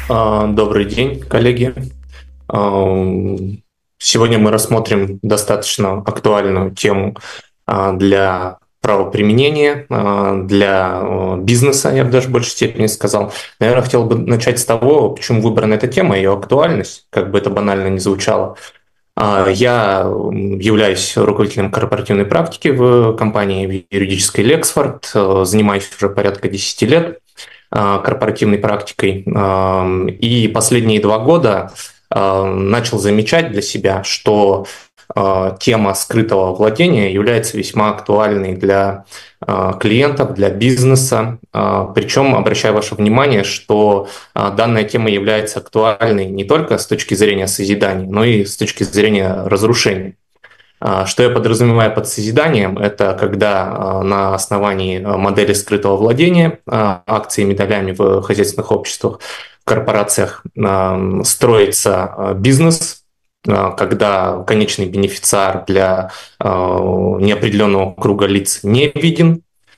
Добрый день, коллеги. А, Сегодня мы рассмотрим достаточно актуальную тему для правоприменения, для бизнеса, я бы даже в большей степени сказал. Наверное, хотел бы начать с того, почему выбрана эта тема, ее актуальность, как бы это банально ни звучало. Я являюсь руководителем корпоративной практики в компании юридической Lexford, занимаюсь уже порядка 10 лет корпоративной практикой. И последние 2 года начал замечать для себя, что тема скрытого владения является весьма актуальной для клиентов, для бизнеса. Причем обращаю ваше внимание, что данная тема является актуальной не только с точки зрения созидания, но и с точки зрения разрушения. Что я подразумеваю под созиданием? Это когда на основании модели скрытого владения акциями, долями в хозяйственных обществах, в корпорациях строится бизнес, когда конечный бенефициар для неопределенного круга лиц не виден.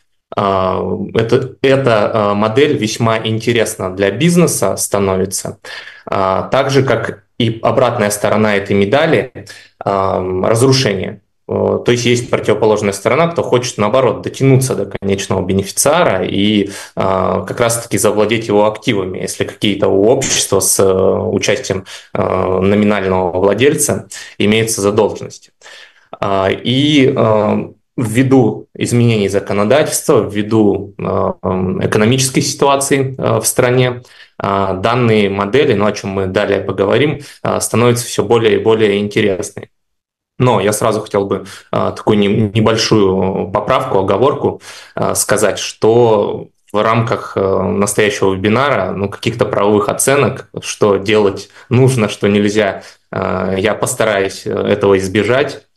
Эта модель весьма интересна для бизнеса становится, так же, как и обратная сторона этой медали разрушение. То есть есть противоположная сторона, кто хочет, наоборот, дотянуться до конечного бенефициара и как раз-таки завладеть его активами, если какие-то у общества с участием номинального владельца имеются задолженности. И ввиду изменений законодательства, ввиду экономической ситуации в стране, данные модели, о чем мы далее поговорим, становятся все более и более интересны. Но я сразу хотел бы такую небольшую поправку, оговорку сказать, что в рамках настоящего вебинара каких-то правовых оценок, что делать нужно, что нельзя, я постараюсь этого избежать.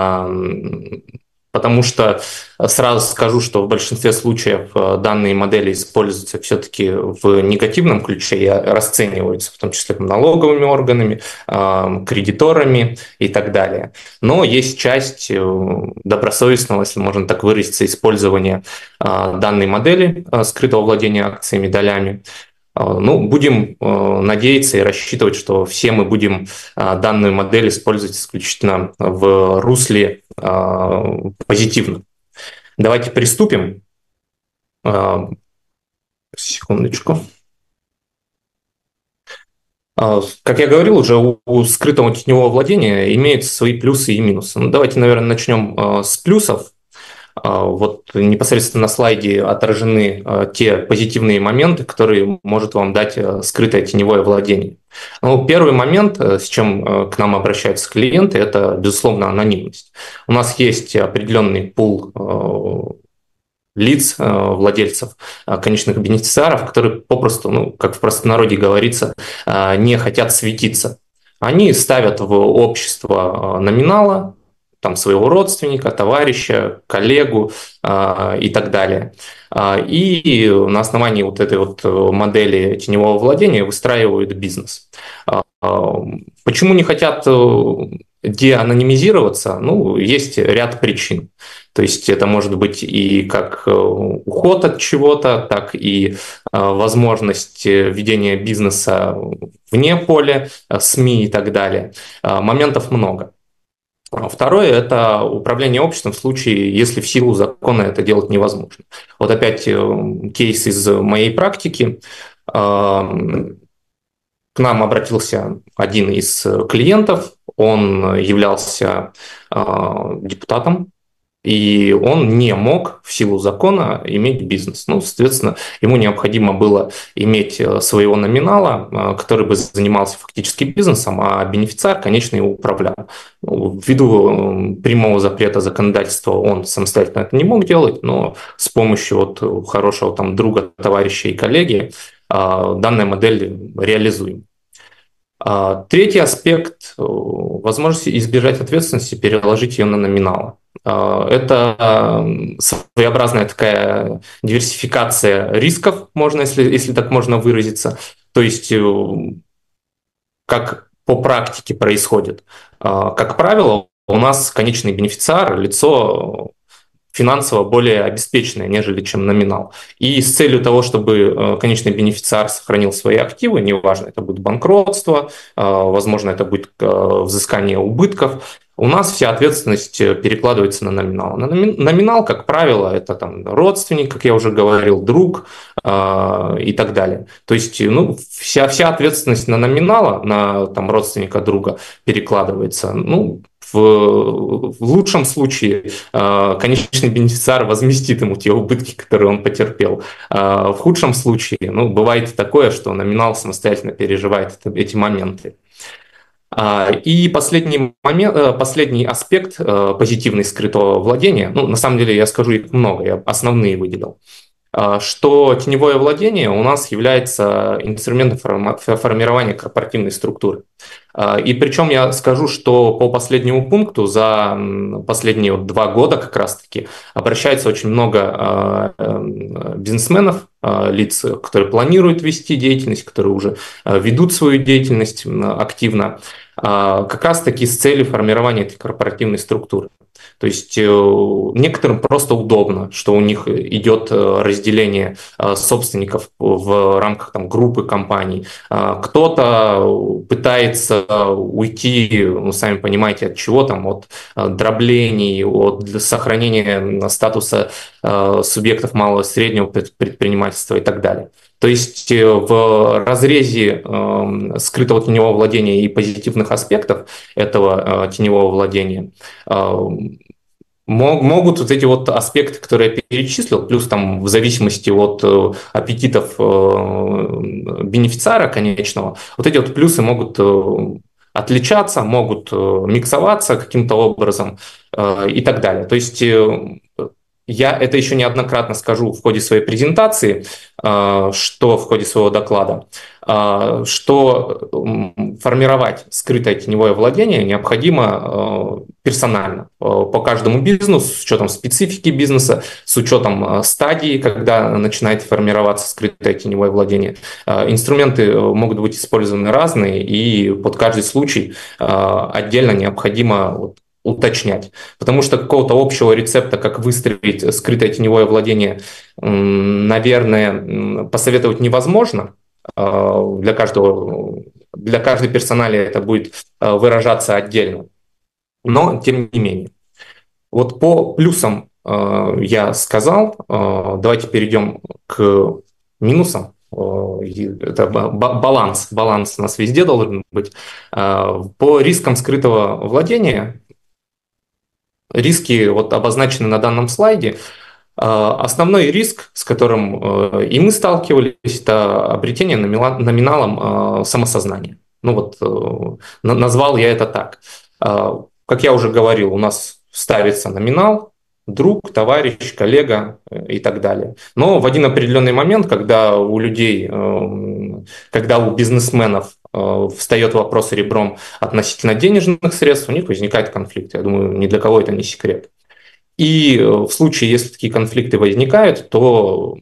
Потому что сразу скажу, что в большинстве случаев данные модели используются все-таки в негативном ключе и расцениваются в том числе налоговыми органами, кредиторами и так далее. Но есть часть добросовестного, если можно так выразиться, использования данной модели скрытого владения акциями, долями. Будем надеяться и рассчитывать, что все мы будем данную модель использовать исключительно в русле позитивном. Давайте приступим. Секундочку. Как я говорил, уже у скрытого теневого владения имеются свои плюсы и минусы. Давайте, наверное, начнем с плюсов. Вот непосредственно на слайде отражены те позитивные моменты, которые может вам дать скрытое теневое владение. Первый момент, с чем к нам обращаются клиенты, это, безусловно, анонимность. У нас есть определенный пул лиц, владельцев, конечных бенефициаров, которые попросту, как в простонародье говорится, не хотят светиться. Они ставят в общество номинала, там своего родственника, товарища, коллегу и так далее. И на основании вот этой вот модели теневого владения выстраивают бизнес. Почему не хотят деанонимизироваться? Есть ряд причин. То есть это может быть и как уход от чего-то, так и возможность ведения бизнеса вне поля, СМИ и так далее. Моментов много. Второе – это управление обществом в случае, если в силу закона это делать невозможно. Вот опять кейс из моей практики. К нам обратился один из клиентов, он являлся депутатом, и он не мог в силу закона иметь бизнес. Соответственно, ему необходимо было иметь своего номинала, который бы занимался фактически бизнесом, а бенефициар, конечно, его управлял. Ввиду прямого запрета законодательства он самостоятельно это не мог делать, но с помощью хорошего друга, товарища и коллеги данная модель реализуема. Третий аспект – возможность избежать ответственности, переложить ее на номинала. Это своеобразная такая диверсификация рисков, если так можно выразиться. То есть, как по практике происходит. Как правило, у нас конечный бенефициар – лицо финансово более обеспеченная, нежели чем номинал. И с целью того, чтобы конечный бенефициар сохранил свои активы, неважно, это будет банкротство, возможно, это будет взыскание убытков, у нас вся ответственность перекладывается на номинал. Номинал, как правило, это там родственник, как я уже говорил, друг и так далее. То есть ну, вся ответственность на номинала, на там, родственника, друга перекладывается. Ну, в лучшем случае конечный бенефициар возместит ему те убытки, которые он потерпел. В худшем случае, ну, бывает такое, что номинал самостоятельно переживает эти моменты. И последний момент, последний аспект позитивный скрытого владения, ну, на самом деле я скажу их много, я основные выделил, что теневое владение у нас является инструментом формирования корпоративной структуры. И причем я скажу, что по последнему пункту за последние 2 года как раз-таки обращается очень много бизнесменов, лиц, которые планируют вести деятельность, которые уже ведут свою деятельность активно, как раз-таки с целью формирования этой корпоративной структуры. То есть некоторым просто удобно, что у них идет разделение собственников в рамках там, группы компаний. Кто-то пытается уйти, ну, сами понимаете, от чего там, от дроблений, от сохранения статуса субъектов малого и среднего предпринимательства и так далее. То есть в разрезе скрытого теневого владения и позитивных аспектов этого теневого владения могут вот эти вот аспекты, которые я перечислил, плюс там в зависимости от аппетитов бенефициара конечного, вот эти вот плюсы могут отличаться, могут миксоваться каким-то образом и так далее. То есть я это еще неоднократно скажу в ходе своей презентации, что в ходе своего доклада, что формировать скрытое теневое владение необходимо персонально по каждому бизнесу, с учетом специфики бизнеса, с учетом стадии, когда начинает формироваться скрытое теневое владение. Инструменты могут быть использованы разные, и под каждый случай отдельно необходимо уточнять. Потому что какого-то общего рецепта, как выстроить скрытое теневое владение, наверное, посоветовать невозможно. Для каждой персонали это будет выражаться отдельно. Но тем не менее. Вот по плюсам я сказал. Давайте перейдем к минусам. Это баланс у нас везде должен быть. По рискам скрытого владения, риски вот обозначены на данном слайде. Основной риск, с которым и мы сталкивались, это обретение номиналом самосознания. Ну вот назвал я это так. Как я уже говорил, у нас ставится номинал, друг, товарищ, коллега и так далее. Но в один определенный момент, когда у людей, когда у бизнесменов встает вопрос ребром относительно денежных средств, у них возникает конфликт. Я думаю, ни для кого это не секрет. И в случае, если такие конфликты возникают, то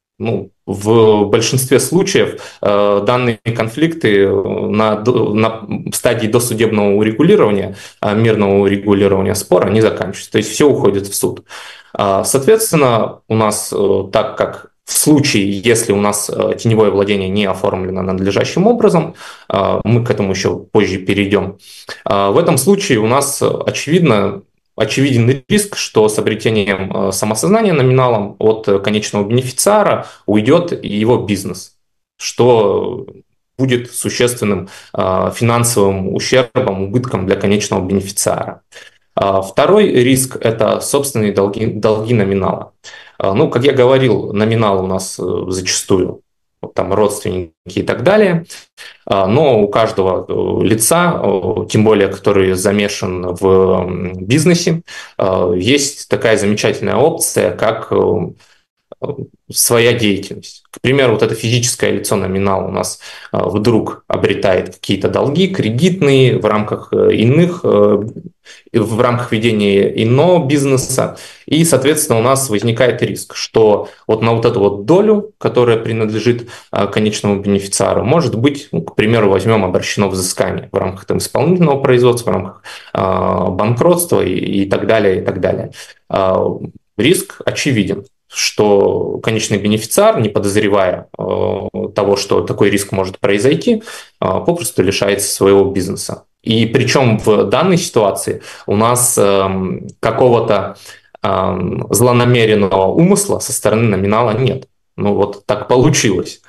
в большинстве случаев данные конфликты на стадии досудебного урегулирования, мирного урегулирования спора, не заканчиваются. То есть все уходит в суд. Соответственно, у нас, так как в случае, если у нас теневое владение не оформлено надлежащим образом, мы к этому еще позже перейдем, в этом случае у нас очевиден риск, что с обретением самосознания номиналом от конечного бенефициара уйдет его бизнес, что будет существенным финансовым ущербом, убытком для конечного бенефициара. Второй риск – это собственные долги номинала. Ну, как я говорил, номинал у нас зачастую там родственники и так далее, но у каждого лица, тем более, который замешан в бизнесе, есть такая замечательная опция, как своя деятельность. К примеру, вот это физическое лицо номинал у нас вдруг обретает какие-то долги кредитные в рамках ведения иного бизнеса, и, соответственно, у нас возникает риск, что вот на вот эту вот долю, которая принадлежит конечному бенефициару, может быть, к примеру, возьмем обращено взыскание в рамках там, исполнительного производства, в рамках банкротства и так далее, и так далее. риск очевиден, что конечный бенефициар, не подозревая того, что такой риск может произойти, попросту лишается своего бизнеса. И причем в данной ситуации у нас какого-то злонамеренного умысла со стороны номинала нет. Ну вот так получилось.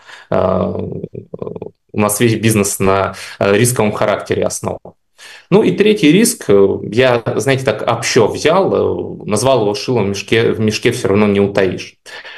У нас весь бизнес на рисковом характере основан. Ну и третий риск, я, знаете, так общо взял, назвал его шилом в мешке все равно не утаишь.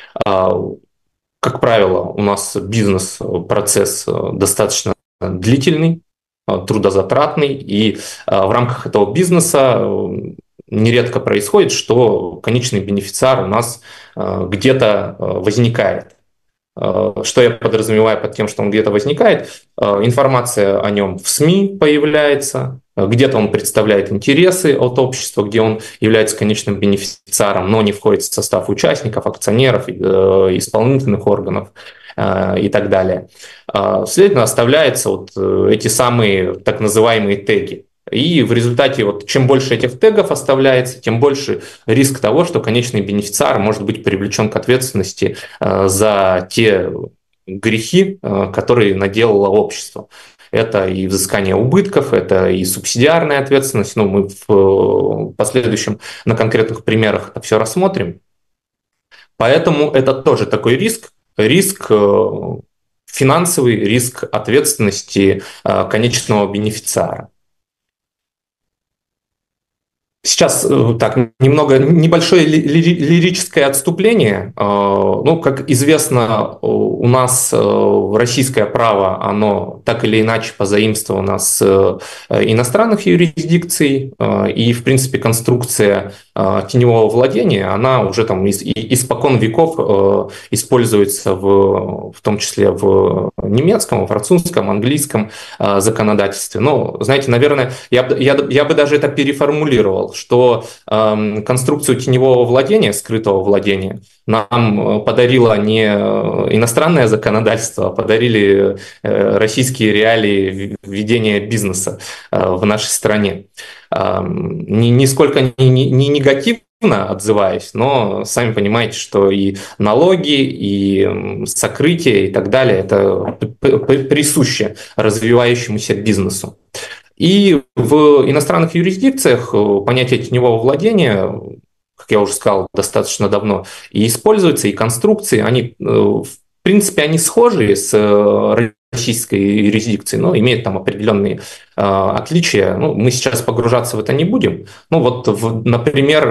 Как правило, у нас бизнес-процесс достаточно длительный, трудозатратный, и в рамках этого бизнеса нередко происходит, что конечный бенефициар у нас где-то возникает. Что я подразумеваю под тем, что он где-то возникает? Информация о нем в СМИ появляется, где-то он представляет интересы от общества, где он является конечным бенефициаром, но не входит в состав участников, акционеров, исполнительных органов и так далее. Следовательно, оставляются вот эти самые так называемые теги. И в результате, вот, чем больше этих тегов оставляется, тем больше риск того, что конечный бенефициар может быть привлечен к ответственности за те грехи, которые наделало общество. Это и взыскание убытков, это и субсидиарная ответственность. Ну, мы в последующем на конкретных примерах это все рассмотрим. Поэтому это тоже такой риск финансовый, риск ответственности конечного бенефициара. Сейчас так, небольшое лирическое отступление. Ну, как известно, у нас российское право, оно так или иначе позаимствовано с иностранных юрисдикций, и, в принципе, конструкция теневого владения, она уже там испокон веков используется в том числе в немецком, французском, английском законодательстве. Но, знаете, наверное, я бы даже это переформулировал, что конструкцию теневого владения, скрытого владения, нам подарило не иностранное законодательство, а подарили российские реалии ведения бизнеса в нашей стране. Нисколько не негативно отзываюсь, но сами понимаете, что и налоги, и сокрытие и так далее – это присуще развивающемуся бизнесу. И в иностранных юрисдикциях понятие теневого владения, как я уже сказал, достаточно давно и используется, и конструкции, они, в принципе, они схожи с российской юрисдикцией, но имеют там определенные отличия. Ну, мы сейчас погружаться в это не будем. Ну вот, например,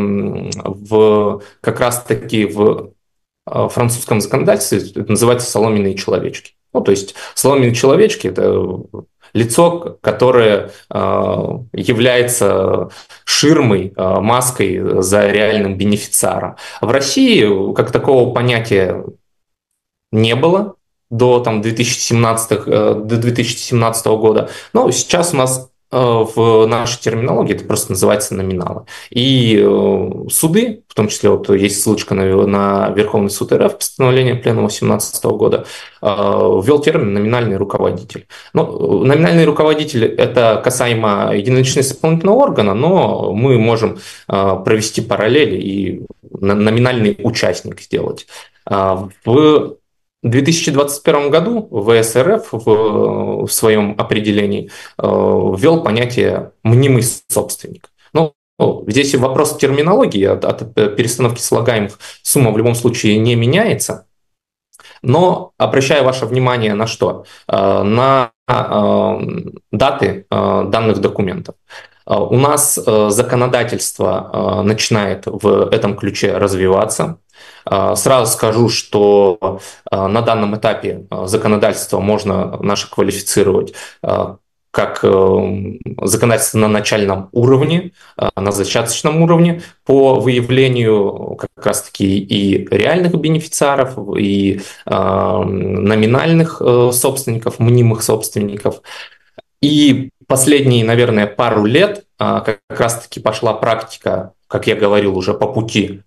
как раз-таки в французском законодательстве это называется соломенные человечки. Ну, то есть соломенные человечки – это лицо, которое является ширмой, маской за реальным бенефициаром. В России как такого понятия не было до 2017 года, но сейчас у нас в нашей терминологии это просто называется номиналы. И суды, в том числе вот есть ссылочка на Верховный суд РФ, постановление Пленума 2017 года, ввел термин «номинальный руководитель». Ну, номинальный руководитель – это касаемо единоличного исполнительного органа, но мы можем провести параллели и номинальный участник сделать. В 2021 году ВС РФ в своем определении ввел понятие «мнимый собственник». Ну, здесь вопрос терминологии, от перестановки слагаемых сумма в любом случае не меняется, но обращаю ваше внимание на что? На даты данных документов. У нас законодательство начинает в этом ключе развиваться. Сразу скажу, что на данном этапе законодательство можно наше квалифицировать как законодательство на начальном уровне, на зачаточном уровне по выявлению как раз-таки и реальных бенефициаров, и номинальных собственников, мнимых собственников. И последние, наверное, пару лет как раз-таки пошла практика, как я говорил, уже по пути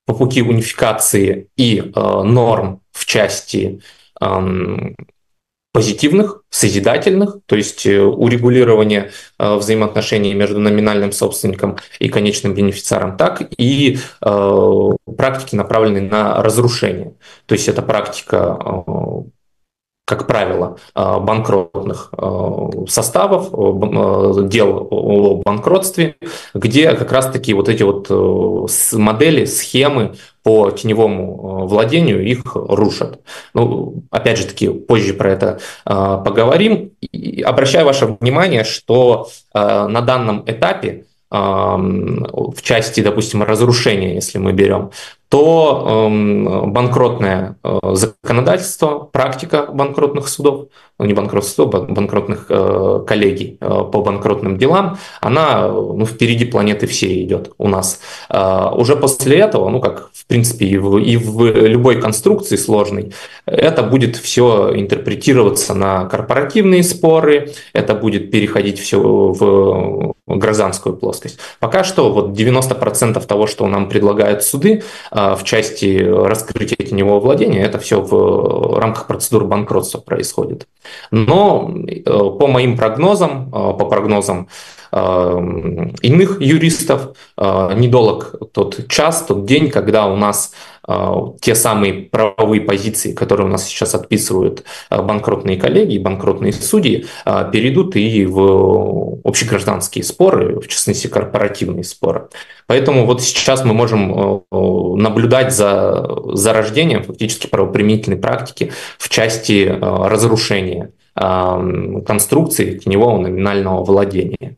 унификации и норм в части позитивных, созидательных, то есть урегулирование взаимоотношений между номинальным собственником и конечным бенефициаром, так и практики, направленные на разрушение. То есть это практика, как правило, банкротных составов, дел о банкротстве, где как раз-таки вот эти вот модели, схемы по теневому владению их рушат. Ну, опять же таки, позже про это поговорим. И обращаю ваше внимание, что на данном этапе в части, допустим, разрушения, если мы берем, то банкротное законодательство, практика банкротных судов, ну, не банкротных судов, а банкротных коллегий по банкротным делам, она впереди планеты всей идет у нас. Уже после этого, ну как в принципе и в любой конструкции сложной, это будет все интерпретироваться на корпоративные споры, это будет переходить все в гражданскую плоскость. Пока что вот 90% того, что нам предлагают суды в части раскрытия теневого владения, это все в рамках процедур банкротства происходит. Но по моим прогнозам, по прогнозам иных юристов, недолг тот час, тот день, когда у нас те самые правовые позиции, которые у нас сейчас отписывают банкротные коллеги, банкротные судьи, перейдут и в общегражданские споры, в частности, корпоративные споры. Поэтому вот сейчас мы можем наблюдать за рождением фактически правоприменительной практики в части разрушения конструкции теневого номинального владения.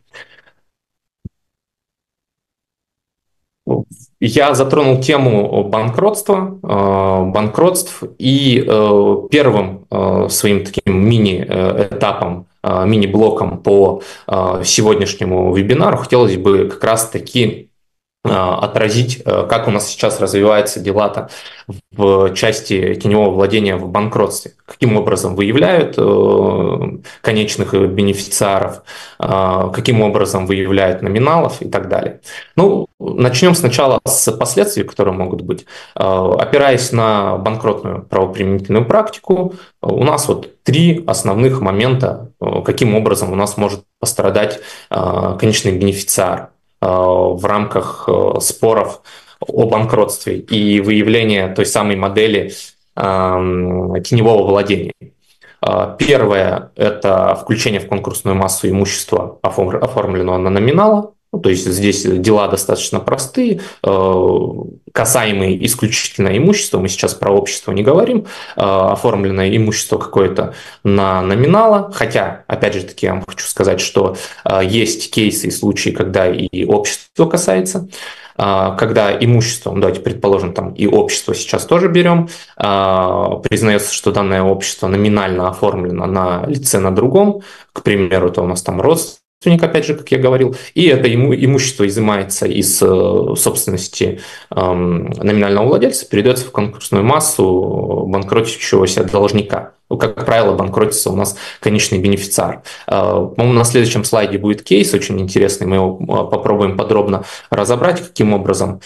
Я затронул тему банкротств, и первым своим таким мини-этапом, мини-блоком по сегодняшнему вебинару хотелось бы как раз-таки отразить, как у нас сейчас развиваются дела-то в части теневого владения в банкротстве, каким образом выявляют конечных бенефициаров, каким образом выявляют номиналов и так далее. Ну, начнем сначала с последствий, которые могут быть. Опираясь на банкротную правоприменительную практику, у нас вот три основных момента, каким образом у нас может пострадать конечный бенефициар в рамках споров о банкротстве и выявления той самой модели теневого владения. Первое – это включение в конкурсную массу имущества, оформленного на номинала. Ну, то есть здесь дела достаточно простые, касаемые исключительно имущества, мы сейчас про общество не говорим, оформленное имущество какое-то на номинала, хотя, опять же таки, я вам хочу сказать, что есть кейсы и случаи, когда и общество касается, когда имущество, давайте предположим, там и общество сейчас тоже берем, признается, что данное общество номинально оформлено на лице на другом, к примеру, это у нас там родственник, опять же, как я говорил, и это имущество изымается из собственности номинального владельца, передается в конкурсную массу банкротящегося должника. Ну, как правило, банкротится у нас конечный бенефициар. По-моему, на следующем слайде будет кейс очень интересный, мы его попробуем подробно разобрать, каким образом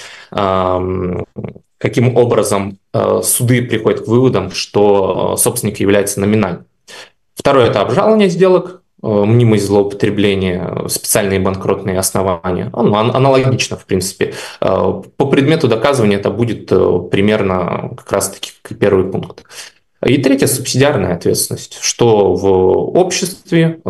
суды приходят к выводам, что собственник является номинальным. Второе – это обжалование сделок, мнимость злоупотребления, специальные банкротные основания. Аналогично, в принципе. По предмету доказывания это будет примерно как раз-таки первый пункт. И третье – субсидиарная ответственность, что в обществе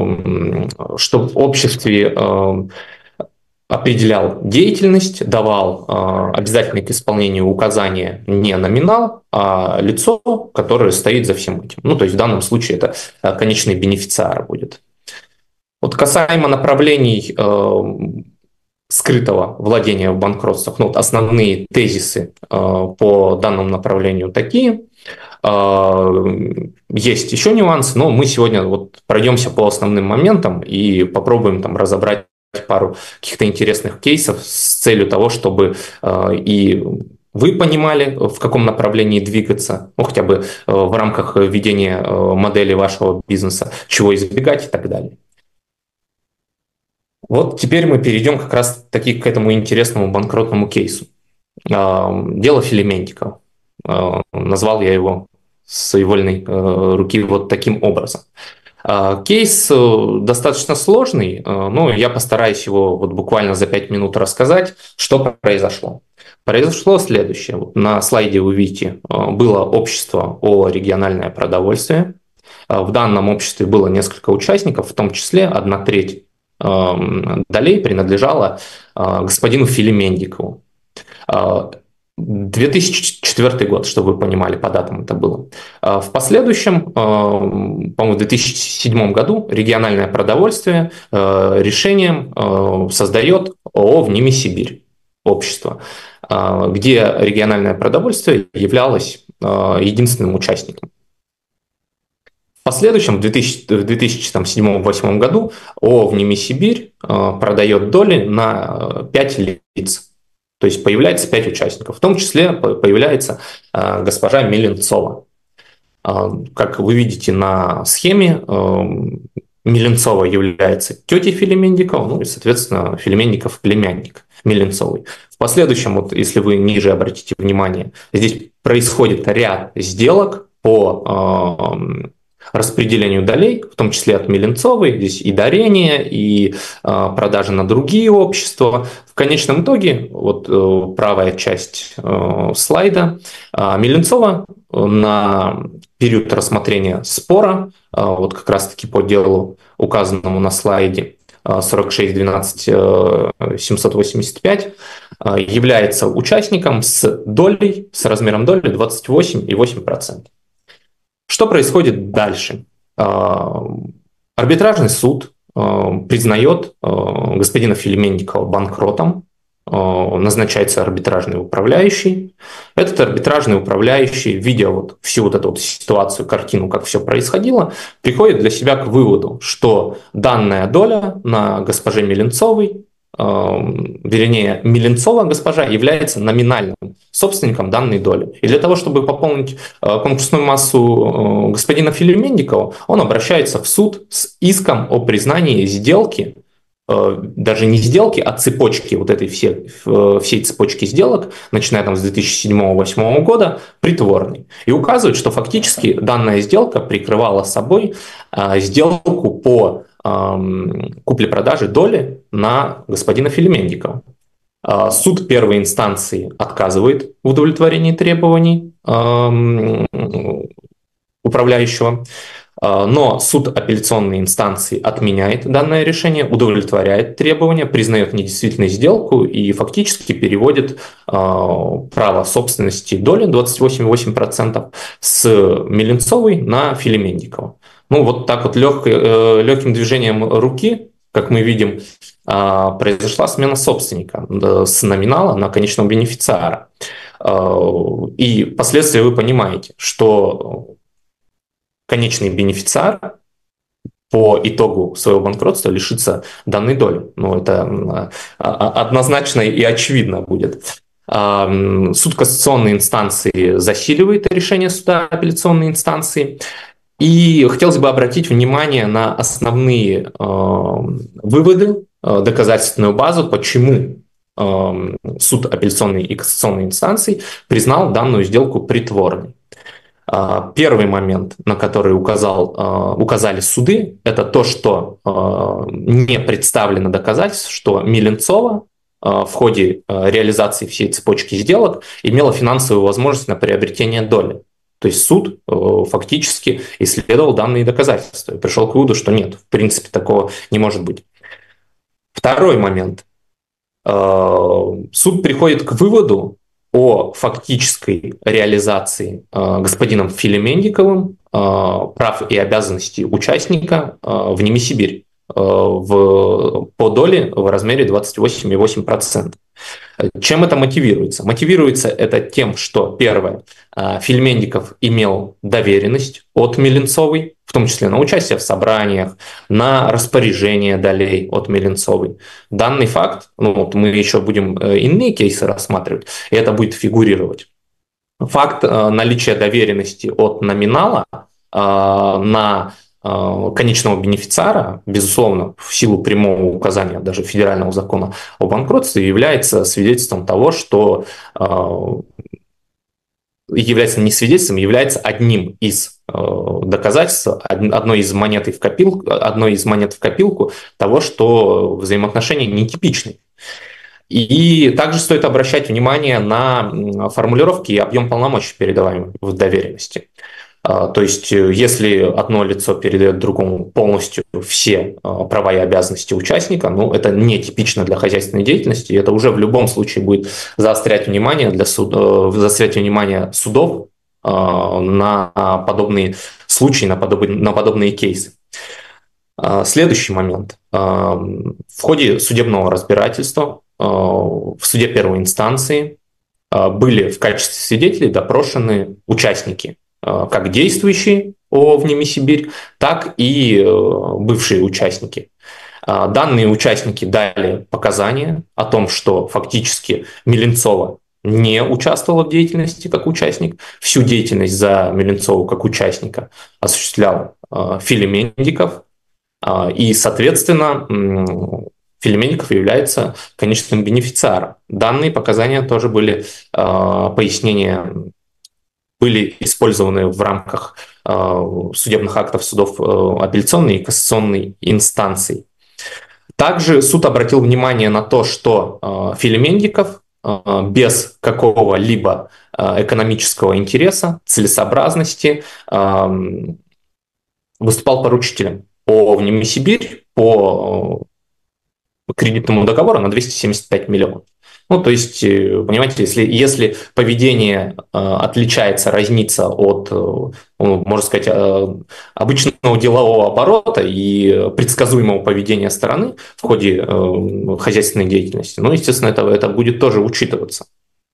определял деятельность, давал обязательные к исполнению указания не номинал, а лицо, которое стоит за всем этим. Ну, то есть в данном случае это конечный бенефициар будет. Вот касаемо направлений скрытого владения в банкротствах, ну, вот основные тезисы по данному направлению такие. Есть еще нюансы, но мы сегодня вот пройдемся по основным моментам и попробуем там разобрать пару каких-то интересных кейсов с целью того, чтобы и вы понимали, в каком направлении двигаться, ну, хотя бы в рамках ведения модели вашего бизнеса, чего избегать и так далее. Вот теперь мы перейдем как раз-таки к этому интересному банкротному кейсу. Дело Филиментикова. Назвал я его своевольной руки вот таким образом. Кейс достаточно сложный, но я постараюсь его вот буквально за 5 минут рассказать, что произошло. Произошло следующее. Вот на слайде вы видите, было общество о региональное продовольствие. В данном обществе было несколько участников, в том числе 1/3 долей принадлежала господину Филимендикову. 2004 год, чтобы вы понимали, по датам это было. В последующем, по-моему, в 2007 году региональное продовольствие решением создает ООО «Вними Сибирь» общество, где региональное продовольствие являлось единственным участником. В последующем, в 2007-2008 году ООО «Вними Сибирь» продает доли на 5 лиц. То есть появляется 5 участников, в том числе появляется госпожа Меленцова. Как вы видите на схеме, Меленцова является тетей Филимендикова, ну и, соответственно, Филимендиков племянник Меленцовой. В последующем, вот, если вы ниже обратите внимание, здесь происходит ряд сделок по распределению долей, в том числе от Меленцовой, здесь и дарение, и продажи на другие общества. В конечном итоге, вот правая часть слайда, Меленцова на период рассмотрения спора, вот как раз-таки по делу, указанному на слайде 46.12.785, является участником с долей, с размером доли 28,8%. Что происходит дальше? Арбитражный суд признает господина Филимендикова банкротом, назначается арбитражный управляющий. Этот арбитражный управляющий, видя вот всю вот эту вот ситуацию, картину, как все происходило, приходит для себя к выводу, что данная доля на госпоже Меленцовой, вернее, Меленцова госпожа является номинальным собственником данной доли. И для того, чтобы пополнить конкурсную массу господина Филимендикова, он обращается в суд с иском о признании сделки, даже не сделки, а цепочки, вот этой всей цепочки сделок, начиная там с 2007-2008 года, притворной. И указывает, что фактически данная сделка прикрывала собой сделку по купле-продаже доли на господина Филимендикова. Суд первой инстанции отказывает в удовлетворении требований управляющего, но суд апелляционной инстанции отменяет данное решение, удовлетворяет требования, признает недействительной сделку и фактически переводит право собственности доли 28,8% с Меленцовой на Филимендикова. Ну, вот так вот легким движением руки, как мы видим, произошла смена собственника с номинала на конечного бенефициара. И впоследствии вы понимаете, что конечный бенефициар по итогу своего банкротства лишится данной доли. Ну, это однозначно и очевидно будет. Суд кассационной инстанции засиливает решение суда апелляционной инстанции. И хотелось бы обратить внимание на основные выводы, доказательственную базу, почему суд апелляционной и кассационной инстанций признал данную сделку притворной. Первый момент, на который указали суды, это то, что не представлено доказательств, что Меленцова в ходе реализации всей цепочки сделок имела финансовую возможность на приобретение доли. То есть суд фактически исследовал данные доказательства и пришел к выводу, что нет, в принципе, такого не может быть. Второй момент. Суд приходит к выводу о фактической реализации господином Филимендиковым прав и обязанностей участника «Вними Сибирь» по доле в размере 28,8%. Чем это мотивируется? Мотивируется это тем, что, первое, Филимендиков имел доверенность от Меленцовой, в том числе на участие в собраниях, на распоряжение долей от Меленцовой. Данный факт, ну, вот мы еще будем иные кейсы рассматривать, и это будет фигурировать. Факт наличия доверенности от номинала на конечного бенефициара, безусловно, в силу прямого указания даже федерального закона о банкротстве, является свидетельством того, что является не свидетельством, является одним из доказательств, одной из монет в копилку того, что взаимоотношения нетипичны. И также стоит обращать внимание на формулировки и объем полномочий, передаваемых в доверенности. То есть, если одно лицо передает другому полностью все права и обязанности участника, ну, это нетипично для хозяйственной деятельности, и это уже в любом случае будет заострять внимание, заострять внимание судов на подобные случаи, на подобные кейсы. Следующий момент. В ходе судебного разбирательства в суде первой инстанции были в качестве свидетелей допрошены участники, как действующие в НИМИ Сибирь, так и бывшие участники. Данные участники дали показания о том, что фактически Меленцова не участвовала в деятельности как участник. Всю деятельность за Меленцову как участника осуществлял Филимендиков. И, соответственно, Филимендиков является конечным бенефициаром. Данные показания тоже были пояснения, были использованы в рамках судебных актов судов апелляционной и кассационной инстанций. Также суд обратил внимание на то, что Филимендиков без какого-либо экономического интереса, целесообразности выступал поручителем по НИМИ Сибирь по кредитному договору на 275 миллионов. Ну, то есть, понимаете, если поведение отличается, разнится от, можно сказать, обычного делового оборота и предсказуемого поведения стороны в ходе хозяйственной деятельности, ну, естественно, это будет тоже учитываться.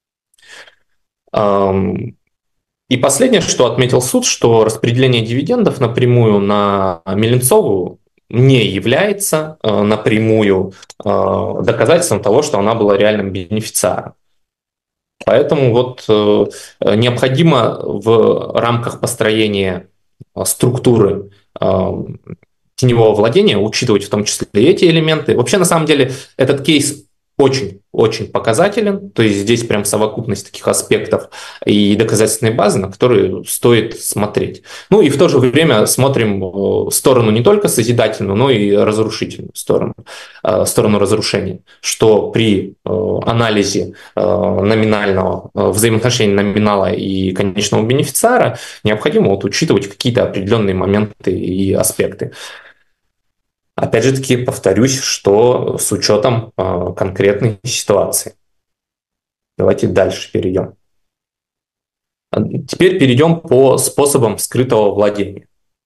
И последнее, что отметил суд, что распределение дивидендов напрямую на Меленцову не является напрямую доказательством того, что она была реальным бенефициаром. Поэтому вот необходимо в рамках построения структуры теневого владения учитывать в том числе и эти элементы. Вообще, на самом деле, этот кейс очень показателен, то есть здесь прям совокупность таких аспектов и доказательственной базы, на которые стоит смотреть. Ну и в то же время смотрим сторону не только созидательную, но и разрушительную сторону разрушения, что при анализе номинального взаимоотношения номинала и конечного бенефициара необходимо вот учитывать какие-то определенные моменты и аспекты. Опять же таки, повторюсь, что с учетом конкретной ситуации. Давайте дальше перейдем. Теперь перейдем по способам скрытого владения.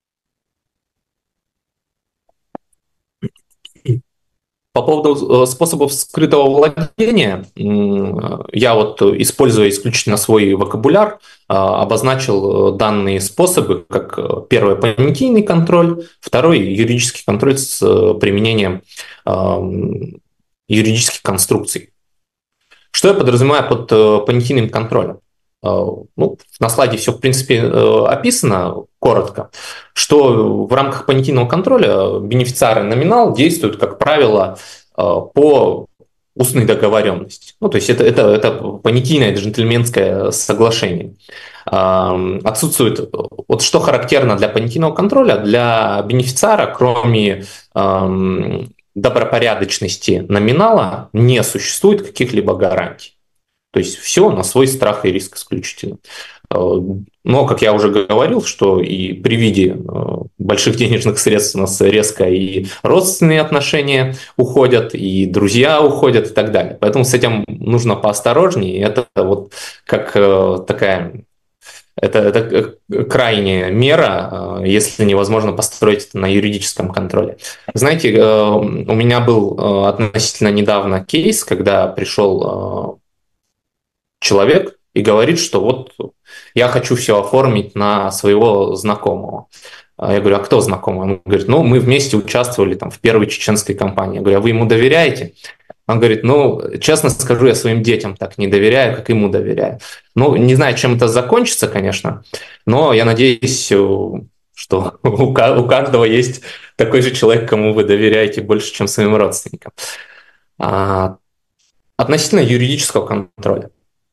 По поводу способов скрытого владения, я вот, используя исключительно свой вокабуляр, обозначил данные способы как первый понятийный контроль, второй юридический контроль с применением юридических конструкций. Что я подразумеваю под понятийным контролем? Ну, на слайде все, в принципе, описано коротко, что в рамках понятийного контроля бенефициар и номинал действуют, как правило, по устной договоренности. Ну, то есть это понятийное джентльменское соглашение. Отсутствует, вот что характерно для понятийного контроля, для бенефициара, кроме добропорядочности номинала, не существует каких-либо гарантий. То есть все на свой страх и риск исключительно. Но, как я уже говорил, что и при виде больших денежных средств у нас резко и родственные отношения уходят, и друзья уходят и так далее. Поэтому с этим нужно поосторожнее. Это вот как такая... Это крайняя мера, если невозможно построить это на юридическом контроле. Знаете, у меня был относительно недавно кейс, когда пришел человек и говорит, что вот я хочу все оформить на своего знакомого. Я говорю, а кто знакомый? Он говорит, ну, мы вместе участвовали там в первой чеченской кампании. Я говорю, а вы ему доверяете? Он говорит, ну, честно скажу, я своим детям так не доверяю, как ему доверяю. Ну, не знаю, чем это закончится, конечно, но я надеюсь, что у каждого есть такой же человек, кому вы доверяете больше, чем своим родственникам. Относительно юридического контроля.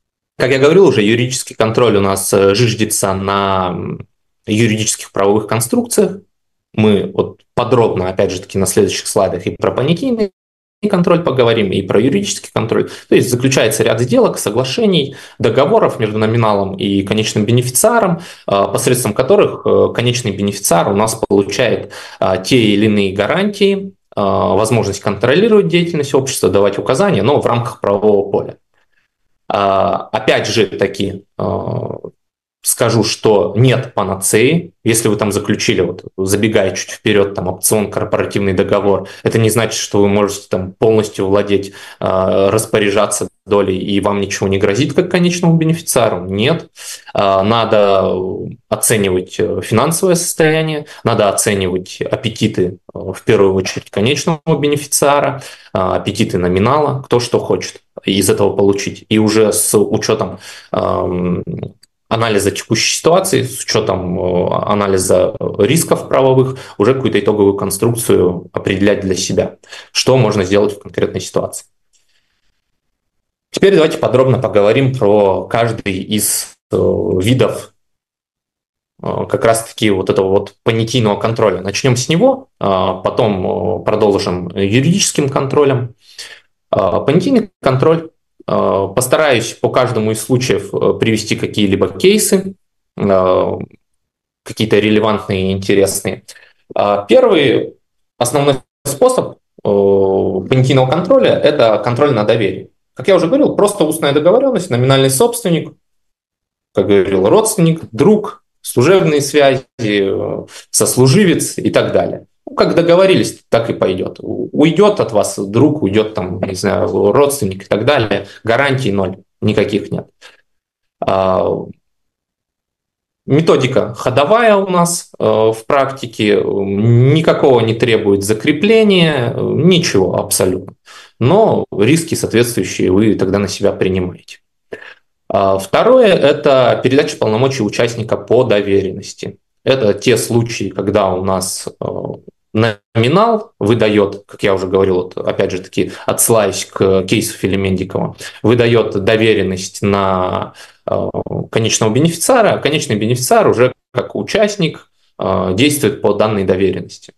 Как я говорил уже, юридический контроль у нас зиждется на юридических правовых конструкциях. Мы вот подробно, опять же таки, на следующих слайдах и про понятийный контроль поговорим, и про юридический контроль. То есть заключается ряд сделок, соглашений, договоров между номиналом и конечным бенефициаром, посредством которых конечный бенефициар у нас получает те или иные гарантии, возможность контролировать деятельность общества, давать указания, но в рамках правового поля. Опять же таки, скажу, что нет панацеи. Если вы там заключили, вот, забегая чуть вперед, там, опцион, корпоративный договор, это не значит, что вы можете там полностью владеть, распоряжаться долей, и вам ничего не грозит как конечному бенефициару. Нет. Надо оценивать финансовое состояние, надо оценивать аппетиты, в первую очередь, конечного бенефициара, аппетиты номинала, кто что хочет из этого получить. И уже с учетом анализа текущей ситуации, с учетом анализа рисков правовых, уже какую-то итоговую конструкцию определять для себя, что можно сделать в конкретной ситуации. Теперь давайте подробно поговорим про каждый из видов как раз-таки вот этого вот понятийного контроля. Начнем с него, потом продолжим юридическим контролем. Понятийный контроль. Постараюсь по каждому из случаев привести какие-либо кейсы, какие-то релевантные и интересные. Первый основной способ понятийного контроля – это контроль на доверие. Как я уже говорил, просто устная договоренность, номинальный собственник, как говорил, родственник, друг, служебные связи, сослуживец и так далее. Как договорились, так и пойдет. Уйдет от вас друг, уйдет там, не знаю, родственник и так далее. Гарантий ноль, никаких нет. Методика ходовая у нас в практике, никакого не требует закрепления, ничего абсолютно. Но риски соответствующие вы тогда на себя принимаете. Второе – это передача полномочий участника по доверенности. Это те случаи, когда у нас номинал выдает, как я уже говорил, вот опять же таки отсылаясь к кейсу Филимендикова, выдает доверенность на конечного бенефициара, а конечный бенефициар уже как участник действует по данной доверенности.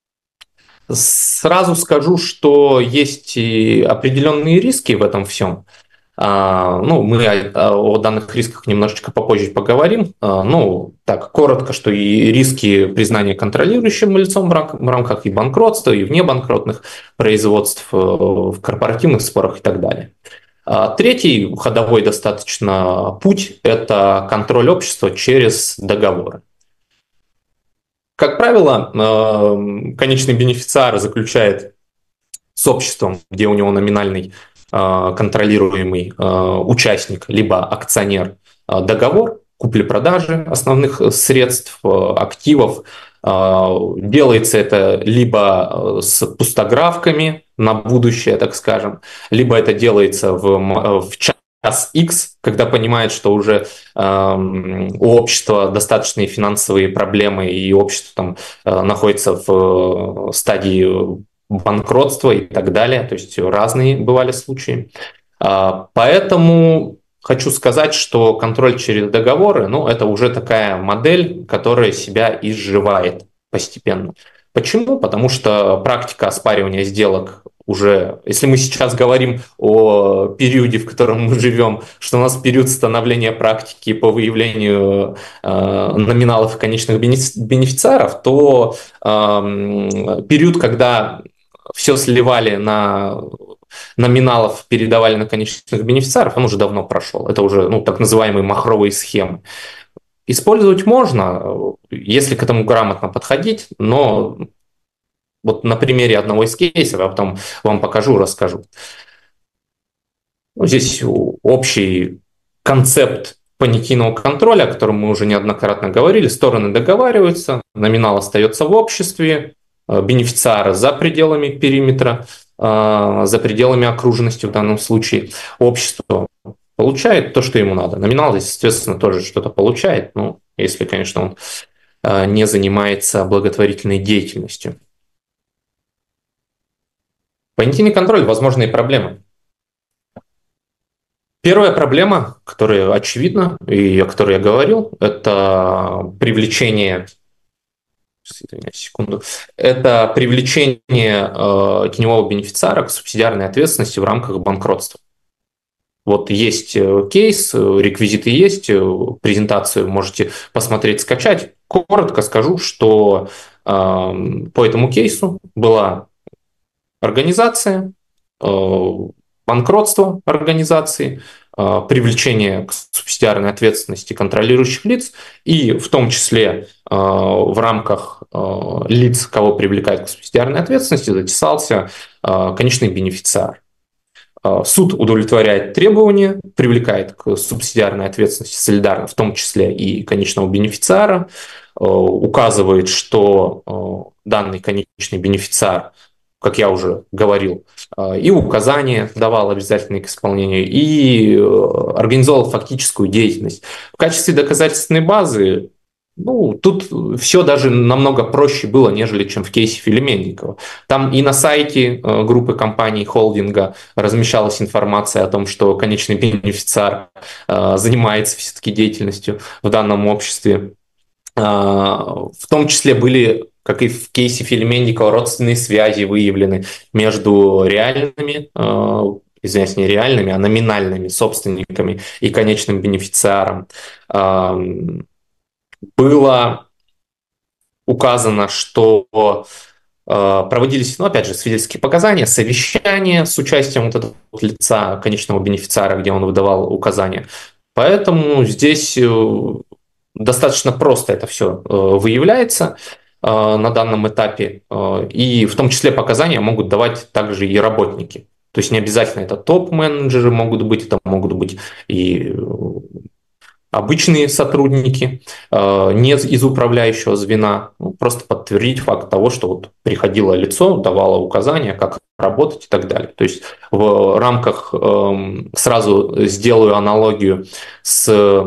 Сразу скажу, что есть и определенные риски в этом всем. Ну, мы о данных рисках немножечко попозже поговорим. Ну, так, коротко, что и риски признания контролирующим лицом в рамках и банкротства, и внебанкротных производств, в корпоративных спорах и так далее. Третий ходовой достаточно путь – это контроль общества через договоры. Как правило, конечный бенефициар заключает с обществом, где у него номинальный контролируемый участник, либо акционер, договор купли-продажи основных средств, активов. Делается это либо с пустографками на будущее, так скажем, либо это делается в час X, когда понимает, что уже у общества достаточные финансовые проблемы, и общество там находится в стадии банкротства и так далее. То есть разные бывали случаи. Поэтому хочу сказать, что контроль через договоры, ну, это уже такая модель, которая себя изживает постепенно. Почему? Потому что практика оспаривания сделок уже, если мы сейчас говорим о периоде, в котором мы живем, что у нас период становления практики по выявлению номиналов и конечных бенефициаров, то период, когда все сливали на номиналов, передавали на конечных бенефициаров, он уже давно прошел. Это уже так называемые махровые схемы. Использовать можно, если к этому грамотно подходить, но вот на примере одного из кейсов, я потом вам покажу, расскажу. Здесь общий концепт понятийного контроля, о котором мы уже неоднократно говорили. Стороны договариваются, номинал остается в обществе, бенефициара за пределами периметра, за пределами окружности в данном случае. Общество получает то, что ему надо. Номинал здесь, естественно, тоже что-то получает, ну, если, конечно, он не занимается благотворительной деятельностью. Понятийный контроль – возможные проблемы. Первая проблема, которая очевидна, и о которой я говорил, это привлечение, извиняюсь, секунду, это привлечение теневого бенефициара к субсидиарной ответственности в рамках банкротства. Вот есть кейс, реквизиты есть, презентацию можете посмотреть, скачать. Коротко скажу, что по этому кейсу была организация, банкротство организации, привлечение к субсидиарной ответственности контролирующих лиц, и в том числе в рамках лиц, кого привлекают к субсидиарной ответственности, затесался конечный бенефициар. Суд удовлетворяет требования, привлекает к субсидиарной ответственности солидарно, в том числе и конечного бенефициара, указывает, что данный конечный бенефициар, как я уже говорил, и указания давал обязательные к исполнению, и организовал фактическую деятельность. В качестве доказательственной базы тут все даже намного проще было, нежели чем в кейсе Филимендикова. Там и на сайте группы компаний холдинга размещалась информация о том, что конечный бенефициар занимается все-таки деятельностью в данном обществе. В том числе были, как и в кейсе Филимендикова, родственные связи выявлены между реальными, извиняюсь, не реальными, а номинальными собственниками и конечным бенефициаром. Было указано, что проводились, опять же, свидетельские показания, совещания с участием вот этого лица, конечного бенефициара, где он выдавал указания. Поэтому здесь достаточно просто это все выявляется на данном этапе. И в том числе показания могут давать также и работники. То есть не обязательно это топ-менеджеры могут быть, это могут быть и обычные сотрудники, не из управляющего звена, просто подтвердить факт того, что вот приходило лицо, давало указания, как работать и так далее. То есть в рамках, сразу сделаю аналогию с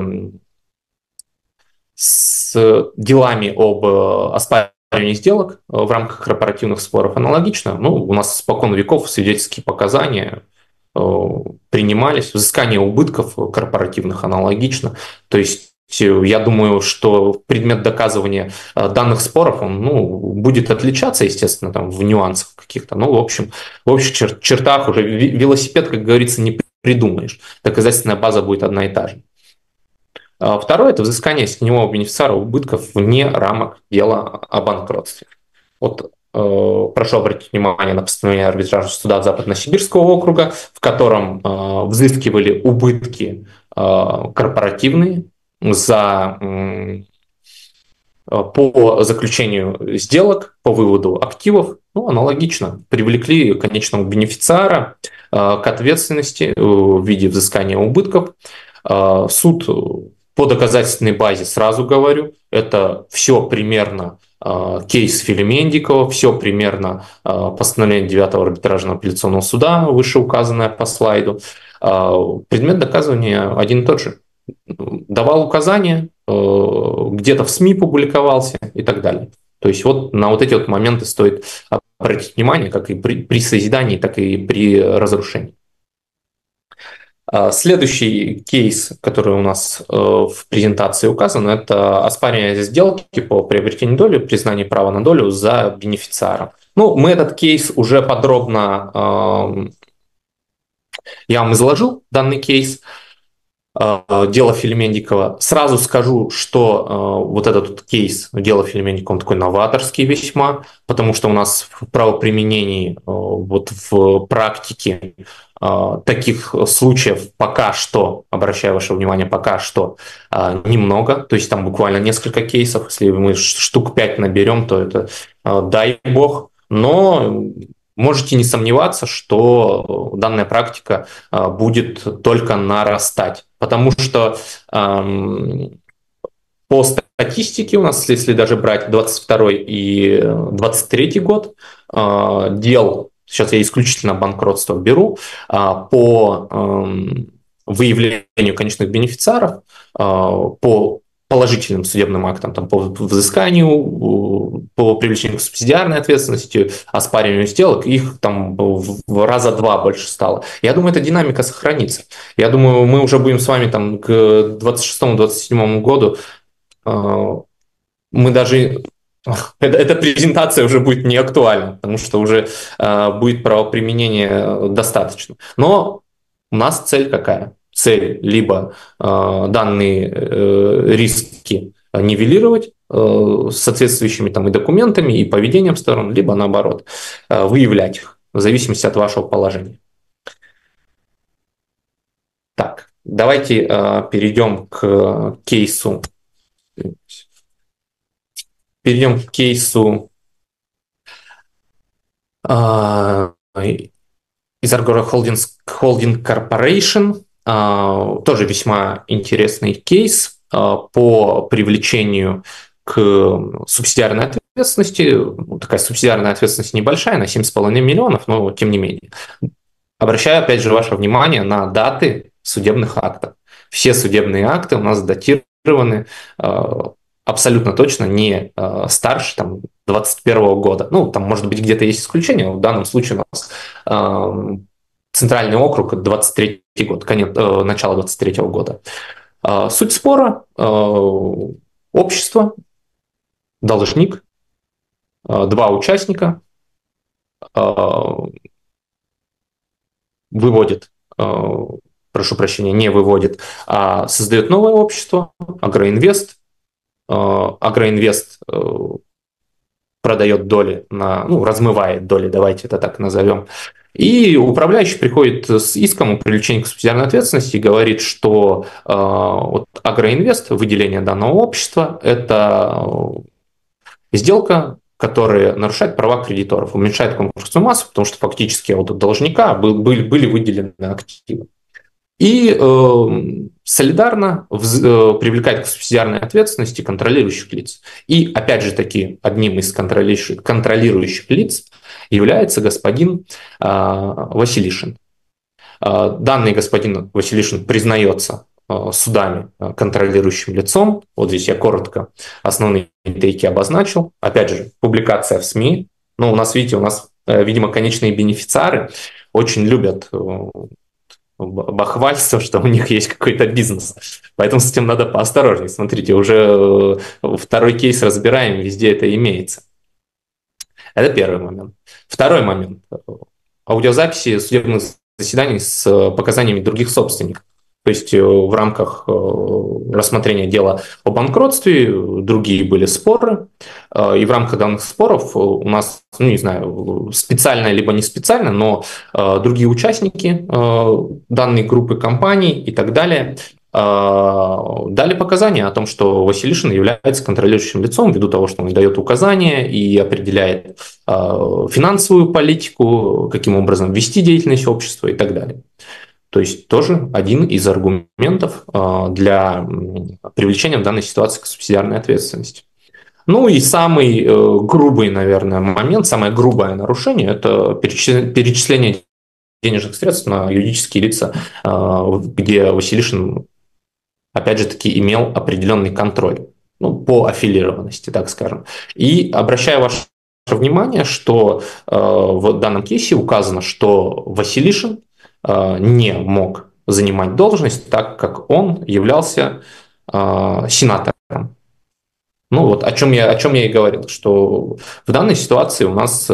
делами об оспаривании сделок в рамках корпоративных споров аналогично. У нас испокон веков свидетельские показания принимались, взыскание убытков корпоративных аналогично. То есть я думаю, что предмет доказывания данных споров он, будет отличаться, естественно, там, в нюансах каких-то. В общих чертах уже велосипед, как говорится, не придумаешь. Доказательная база будет одна и та же. Второе – это взыскание с теневого бенефициара убытков вне рамок дела о банкротстве. Прошу обратить внимание на постановление арбитражного суда Западно-Сибирского округа, в котором взыскивали убытки корпоративные по заключению сделок, по выводу активов. Аналогично привлекли конечного бенефициара к ответственности в виде взыскания убытков. Суд по доказательственной базе, сразу говорю, это все примерно кейс Филимендикова, все примерно постановление 9-го арбитражного апелляционного суда, вышеуказанное по слайду. Предмет доказывания один и тот же. Давал указания, где-то в СМИ публиковался и так далее. То есть на вот эти моменты стоит обратить внимание, как и при созидании, так и при разрушении. Следующий кейс, который у нас в презентации указан, это оспаривание сделки по приобретению доли, признание права на долю за бенефициаром. Мы этот кейс уже подробно, я вам изложил данный кейс, дело Филимендикова. Сразу скажу, что вот этот кейс, дело Филимендикова, он такой новаторский весьма, потому что у нас в правоприменении, в практике таких случаев пока что, обращаю ваше внимание, пока что немного, то есть там буквально несколько кейсов, если мы штук 5 наберем, то это дай бог, но можете не сомневаться, что данная практика будет только нарастать, потому что по статистике у нас, если даже брать 22 и 23 год, дел, сейчас я исключительно банкротство беру, по выявлению конечных бенефициаров, по положительным судебным актам там, по взысканию, по привлечению к субсидиарной ответственности, оспариванию сделок, их там в раза два больше стало. Я думаю, эта динамика сохранится. Я думаю, мы уже будем с вами там к 26-27 году, мы даже... Эта презентация уже будет не актуальна, потому что уже будет правоприменение достаточно. Но у нас цель какая? Цель либо данные риски нивелировать с соответствующими там и документами, и поведением сторон, либо наоборот, выявлять их в зависимости от вашего положения. Так, давайте перейдем к кейсу. Перейдем к кейсу из Argora Holding Corporation. Тоже весьма интересный кейс по привлечению к субсидиарной ответственности. Такая субсидиарная ответственность небольшая, на 7,5 миллионов, но тем не менее. Обращаю опять же ваше внимание на даты судебных актов. Все судебные акты у нас датированы абсолютно точно не старше там, 2021 года. Ну, там, может быть, где-то есть исключения, но в данном случае у нас Центральный округ, 23 год, начало 23 года. Суть спора: общество, должник, два участника выводит, прошу прощения, не выводит, а создает новое общество, Агроинвест. Агроинвест продает доли, размывает доли, давайте это так назовем. И управляющий приходит с иском о привлечении к субсидиарной ответственности и говорит, что Агроинвест, выделение данного общества, это сделка, которая нарушает права кредиторов, уменьшает конкурсную массу, потому что фактически от должника были выделены активы. И солидарно привлекает к субсидиарной ответственности контролирующих лиц. И опять же таки одним из контролирующих лиц является господин Василишин. Данный господин Василишин признается судами контролирующим лицом. Вот здесь я коротко основные тейки обозначил. Опять же, публикация в СМИ. У нас, видите, видимо, конечные бенефициары очень любят бахвальство, что у них есть какой-то бизнес. Поэтому с этим надо поосторожнее. Смотрите, уже второй кейс разбираем, везде это имеется. Это первый момент. Второй момент. Аудиозаписи судебных заседаний с показаниями других собственников. То есть в рамках рассмотрения дела о банкротстве другие были споры, и в рамках данных споров у нас, не знаю, специально либо не специально, но другие участники данной группы компаний и так далее дали показания о том, что Василишин является контролирующим лицом ввиду того, что он дает указания и определяет финансовую политику, каким образом вести деятельность общества и так далее. То есть тоже один из аргументов для привлечения в данной ситуации к субсидиарной ответственности. И самый грубый, наверное, момент, самое грубое нарушение – это перечисление денежных средств на юридические лица, где Василишин, опять же таки, имел определенный контроль, по аффилированности, так скажем. И обращаю ваше внимание, что в данном кейсе указано, что Василишин не мог занимать должность, так как он являлся сенатором. О чем я и говорил, что в данной ситуации у нас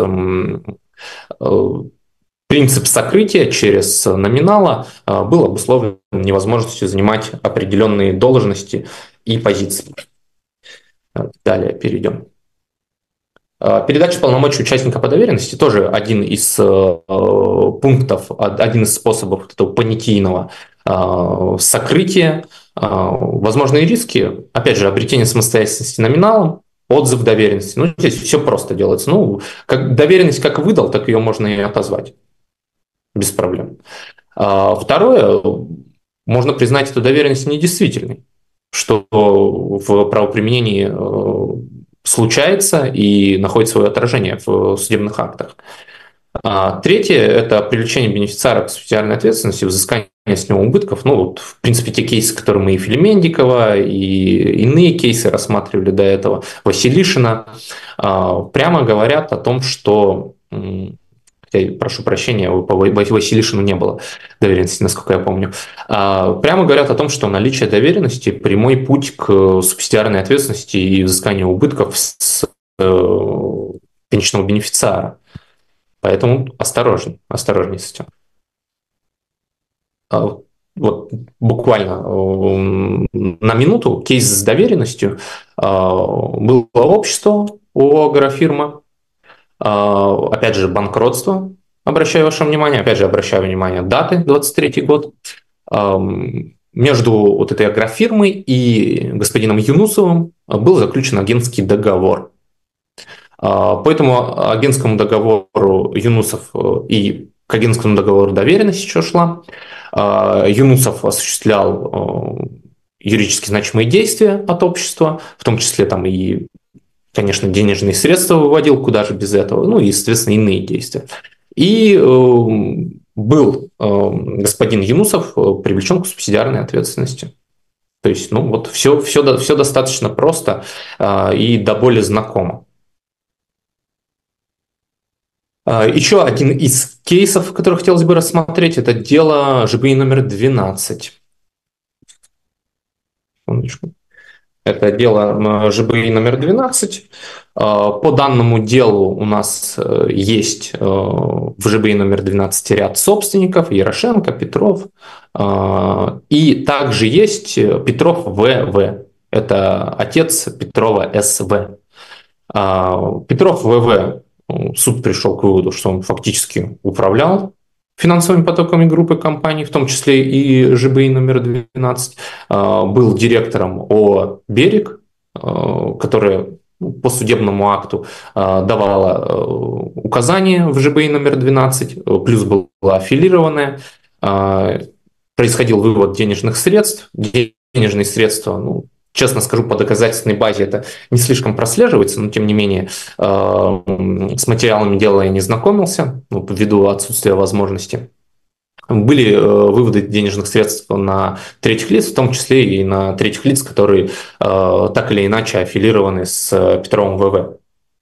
принцип сокрытия через номинала был обусловлен невозможностью занимать определенные должности и позиции. Далее перейдем. Передача полномочий участника по доверенности тоже один из пунктов, один из способов этого понятийного сокрытия. Возможные риски, опять же, обретение самостоятельности номиналом, отзыв доверенности. Здесь все просто делается. Доверенность как выдал, так ее можно и отозвать. Без проблем. Второе, можно признать эту доверенность недействительной, что в правоприменении случается и находит свое отражение в судебных актах. Третье – это привлечение бенефициара к субсидиарной ответственности, взыскание с него убытков, ну, вот, в принципе, те кейсы, которые мы и Филимендикова, и иные кейсы рассматривали до этого, Василишина, прямо говорят о том, что, хотя, прошу прощения, по Василишину не было доверенности, насколько я помню, прямо говорят о том, что наличие доверенности – прямой путь к субсидиарной ответственности и взысканию убытков с конечного бенефициара. Поэтому осторожней с этим. Вот буквально на минуту кейс с доверенностью. Было общество ООО «Агрофирма», опять же, банкротство, обращаю ваше внимание, опять же, обращаю внимание даты, 23 год. Между вот этой агрофирмой и господином Юнусовым был заключен агентский договор. По этому агентскому договору Юнусов и к агентскому договору доверенность еще шла. Юнусов осуществлял юридически значимые действия от общества, в том числе там и, конечно, денежные средства выводил, куда же без этого, ну и, естественно, иные действия. И был господин Юнусов привлечен к субсидиарной ответственности. То есть, ну вот все достаточно просто и до боли знакомо. Еще один из кейсов, который хотелось бы рассмотреть, это дело ЖБИ номер 12. Секундочку. Это дело ЖБИ номер 12. По данному делу у нас есть в ЖБИ номер 12 ряд собственников: Ярошенко, Петров. И также есть Петров ВВ. Это отец Петрова СВ. Петров ВВ, суд пришел к выводу, что он фактически управлял финансовыми потоками группы компаний, в том числе и ЖБИ номер 12, был директором ООО «Берег», которая по судебному акту давала указания в ЖБИ номер 12, плюс была аффилированная, происходил вывод денежных средств. Денежные средства, ну, честно скажу, по доказательственной базе это не слишком прослеживается, но тем не менее с материалами дела я не знакомился, ну, ввиду отсутствия возможности. Были выводы денежных средств на третьих лиц, в том числе и на третьих лиц, которые так или иначе аффилированы с Петровым ВВ.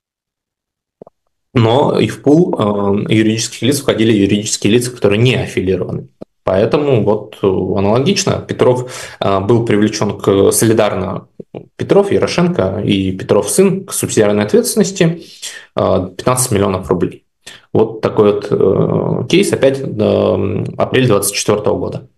Но и в пул юридических лиц входили юридические лица, которые не аффилированы. Поэтому вот аналогично Петров был привлечен солидарно, Петров, Ярошенко и Петров сын, к субсидиарной ответственности 15 миллионов рублей. Вот такой вот кейс, опять апрель 2024 года.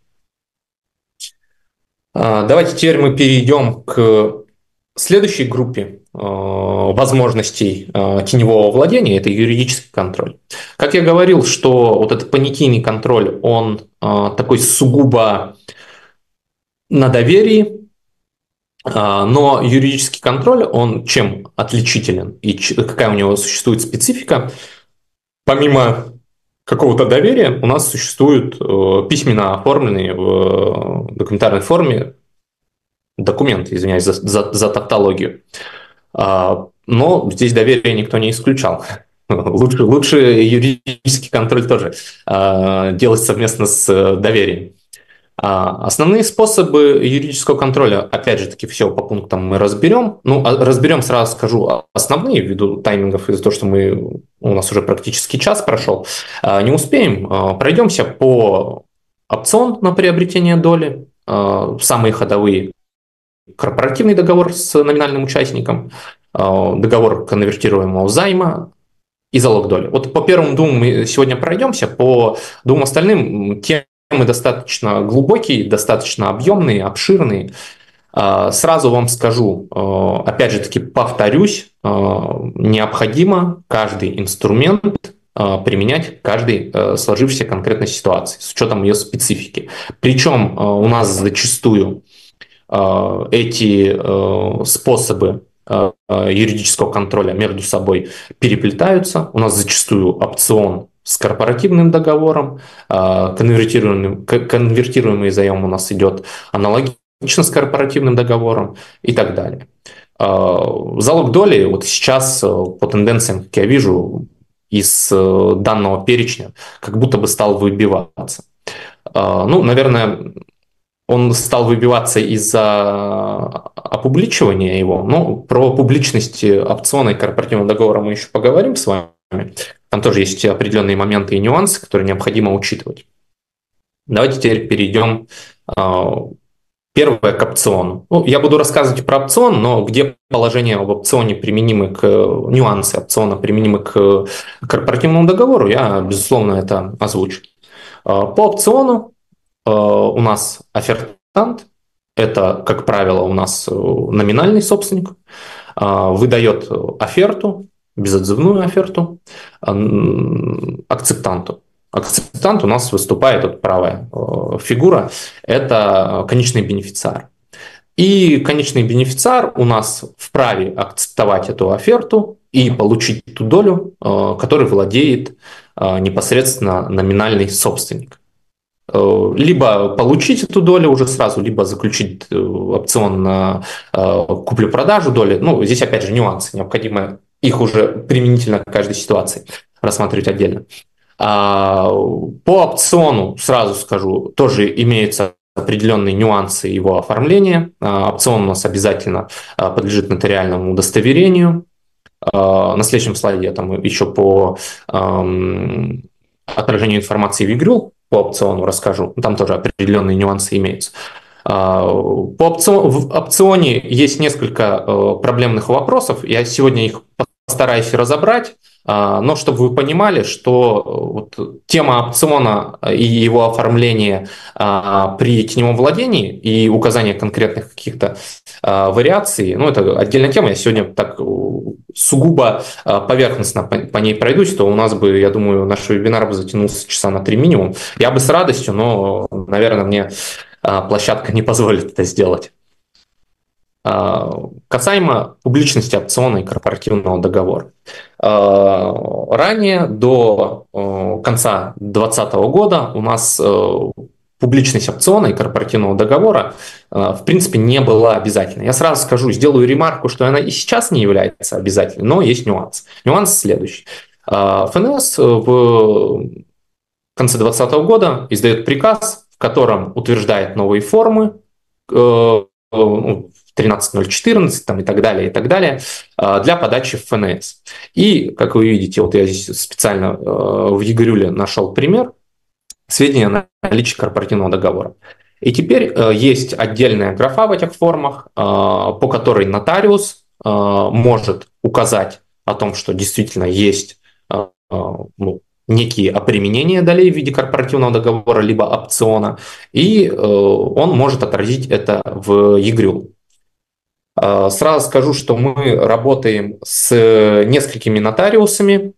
Давайте теперь мы перейдем к следующей группе возможностей теневого владения – это юридический контроль. Как я говорил, что вот этот понятийный контроль, он такой сугубо на доверии, но юридический контроль, он чем отличителен и какая у него существует специфика? Помимо какого-то доверия у нас существуют письменно оформленные в документарной форме документы, извиняюсь за тавтологию. Но здесь доверие никто не исключал. Лучше юридический контроль тоже делать совместно с доверием. Основные способы юридического контроля, опять же таки, все по пунктам мы разберем. Ну, разберем, сразу скажу, основные, ввиду таймингов, из-за того, что у нас уже практически час прошел, не успеем. Пройдемся по опцион на приобретение доли, самые ходовые: корпоративный договор с номинальным участником, договор конвертируемого займа и залог доли. Вот по первым двум мы сегодня пройдемся, по двум остальным темы достаточно глубокие, достаточно объемные, обширные. Сразу вам скажу, опять же таки повторюсь, необходимо каждый инструмент применять к каждой сложившейся конкретной ситуации с учетом ее специфики. Причем у нас зачастую эти способы юридического контроля между собой переплетаются. У нас зачастую опцион с корпоративным договором, конвертируемый заем у нас идет аналогично с корпоративным договором и так далее. Залог доли вот сейчас по тенденциям, как я вижу, из данного перечня как будто бы стал выбиваться. Ну, наверное, он стал выбиваться из-за опубличивания его. Но про публичность опциона и корпоративного договора мы еще поговорим с вами. Там тоже есть определенные моменты и нюансы, которые необходимо учитывать. Давайте теперь перейдем первое к опциону. Ну, я буду рассказывать про опцион, но где положения об опционе применимы к нюансы опциона применимы к корпоративному договору, я, безусловно, это озвучу. По опциону у нас офертант, это, как правило, у нас номинальный собственник, выдает оферту, безотзывную оферту акцептанту. Акцептант у нас выступает, вот правая фигура, это конечный бенефициар. И конечный бенефициар у нас вправе акцептовать эту оферту и получить ту долю, которой владеет непосредственно номинальный собственник. Либо получить эту долю уже сразу, либо заключить опцион на куплю-продажу доли. Ну, здесь опять же нюансы, необходимо их уже применительно к каждой ситуации рассматривать отдельно. По опциону, сразу скажу, тоже имеются определенные нюансы его оформления. Опцион у нас обязательно подлежит нотариальному удостоверению. На следующем слайде я там еще по отражению информации в игру по опциону расскажу. Там тоже определенные нюансы имеются. В опционе есть несколько проблемных вопросов. Я сегодня их постараюсь разобрать. Но чтобы вы понимали, что вот тема опциона и его оформление при теневом владении и указание конкретных каких-то вариаций, ну это отдельная тема, я сегодня так сугубо поверхностно по ней пройдусь, то у нас бы, я думаю, наш вебинар бы затянулся часа на 3 минимум. Я бы с радостью, но, наверное, мне площадка не позволит это сделать. Касаемо публичности опциона и корпоративного договора. Ранее, до конца 2020 года, у нас публичность опциона и корпоративного договора в принципе не была обязательной. Я сразу скажу, сделаю ремарку, что она и сейчас не является обязательной, но есть нюанс. Нюанс следующий. ФНС в конце 2020 года издает приказ, в котором утверждает новые формы, 13.014 там, и так далее, для подачи в ФНС. И, как вы видите, вот я здесь специально в Егорюле нашел пример, сведения о наличии корпоративного договора. И теперь есть отдельная графа в этих формах, по которой нотариус может указать о том, что действительно есть некие опременения долей в виде корпоративного договора либо опциона, и он может отразить это в ЕГРЮЛ. Сразу скажу, что мы работаем с несколькими нотариусами,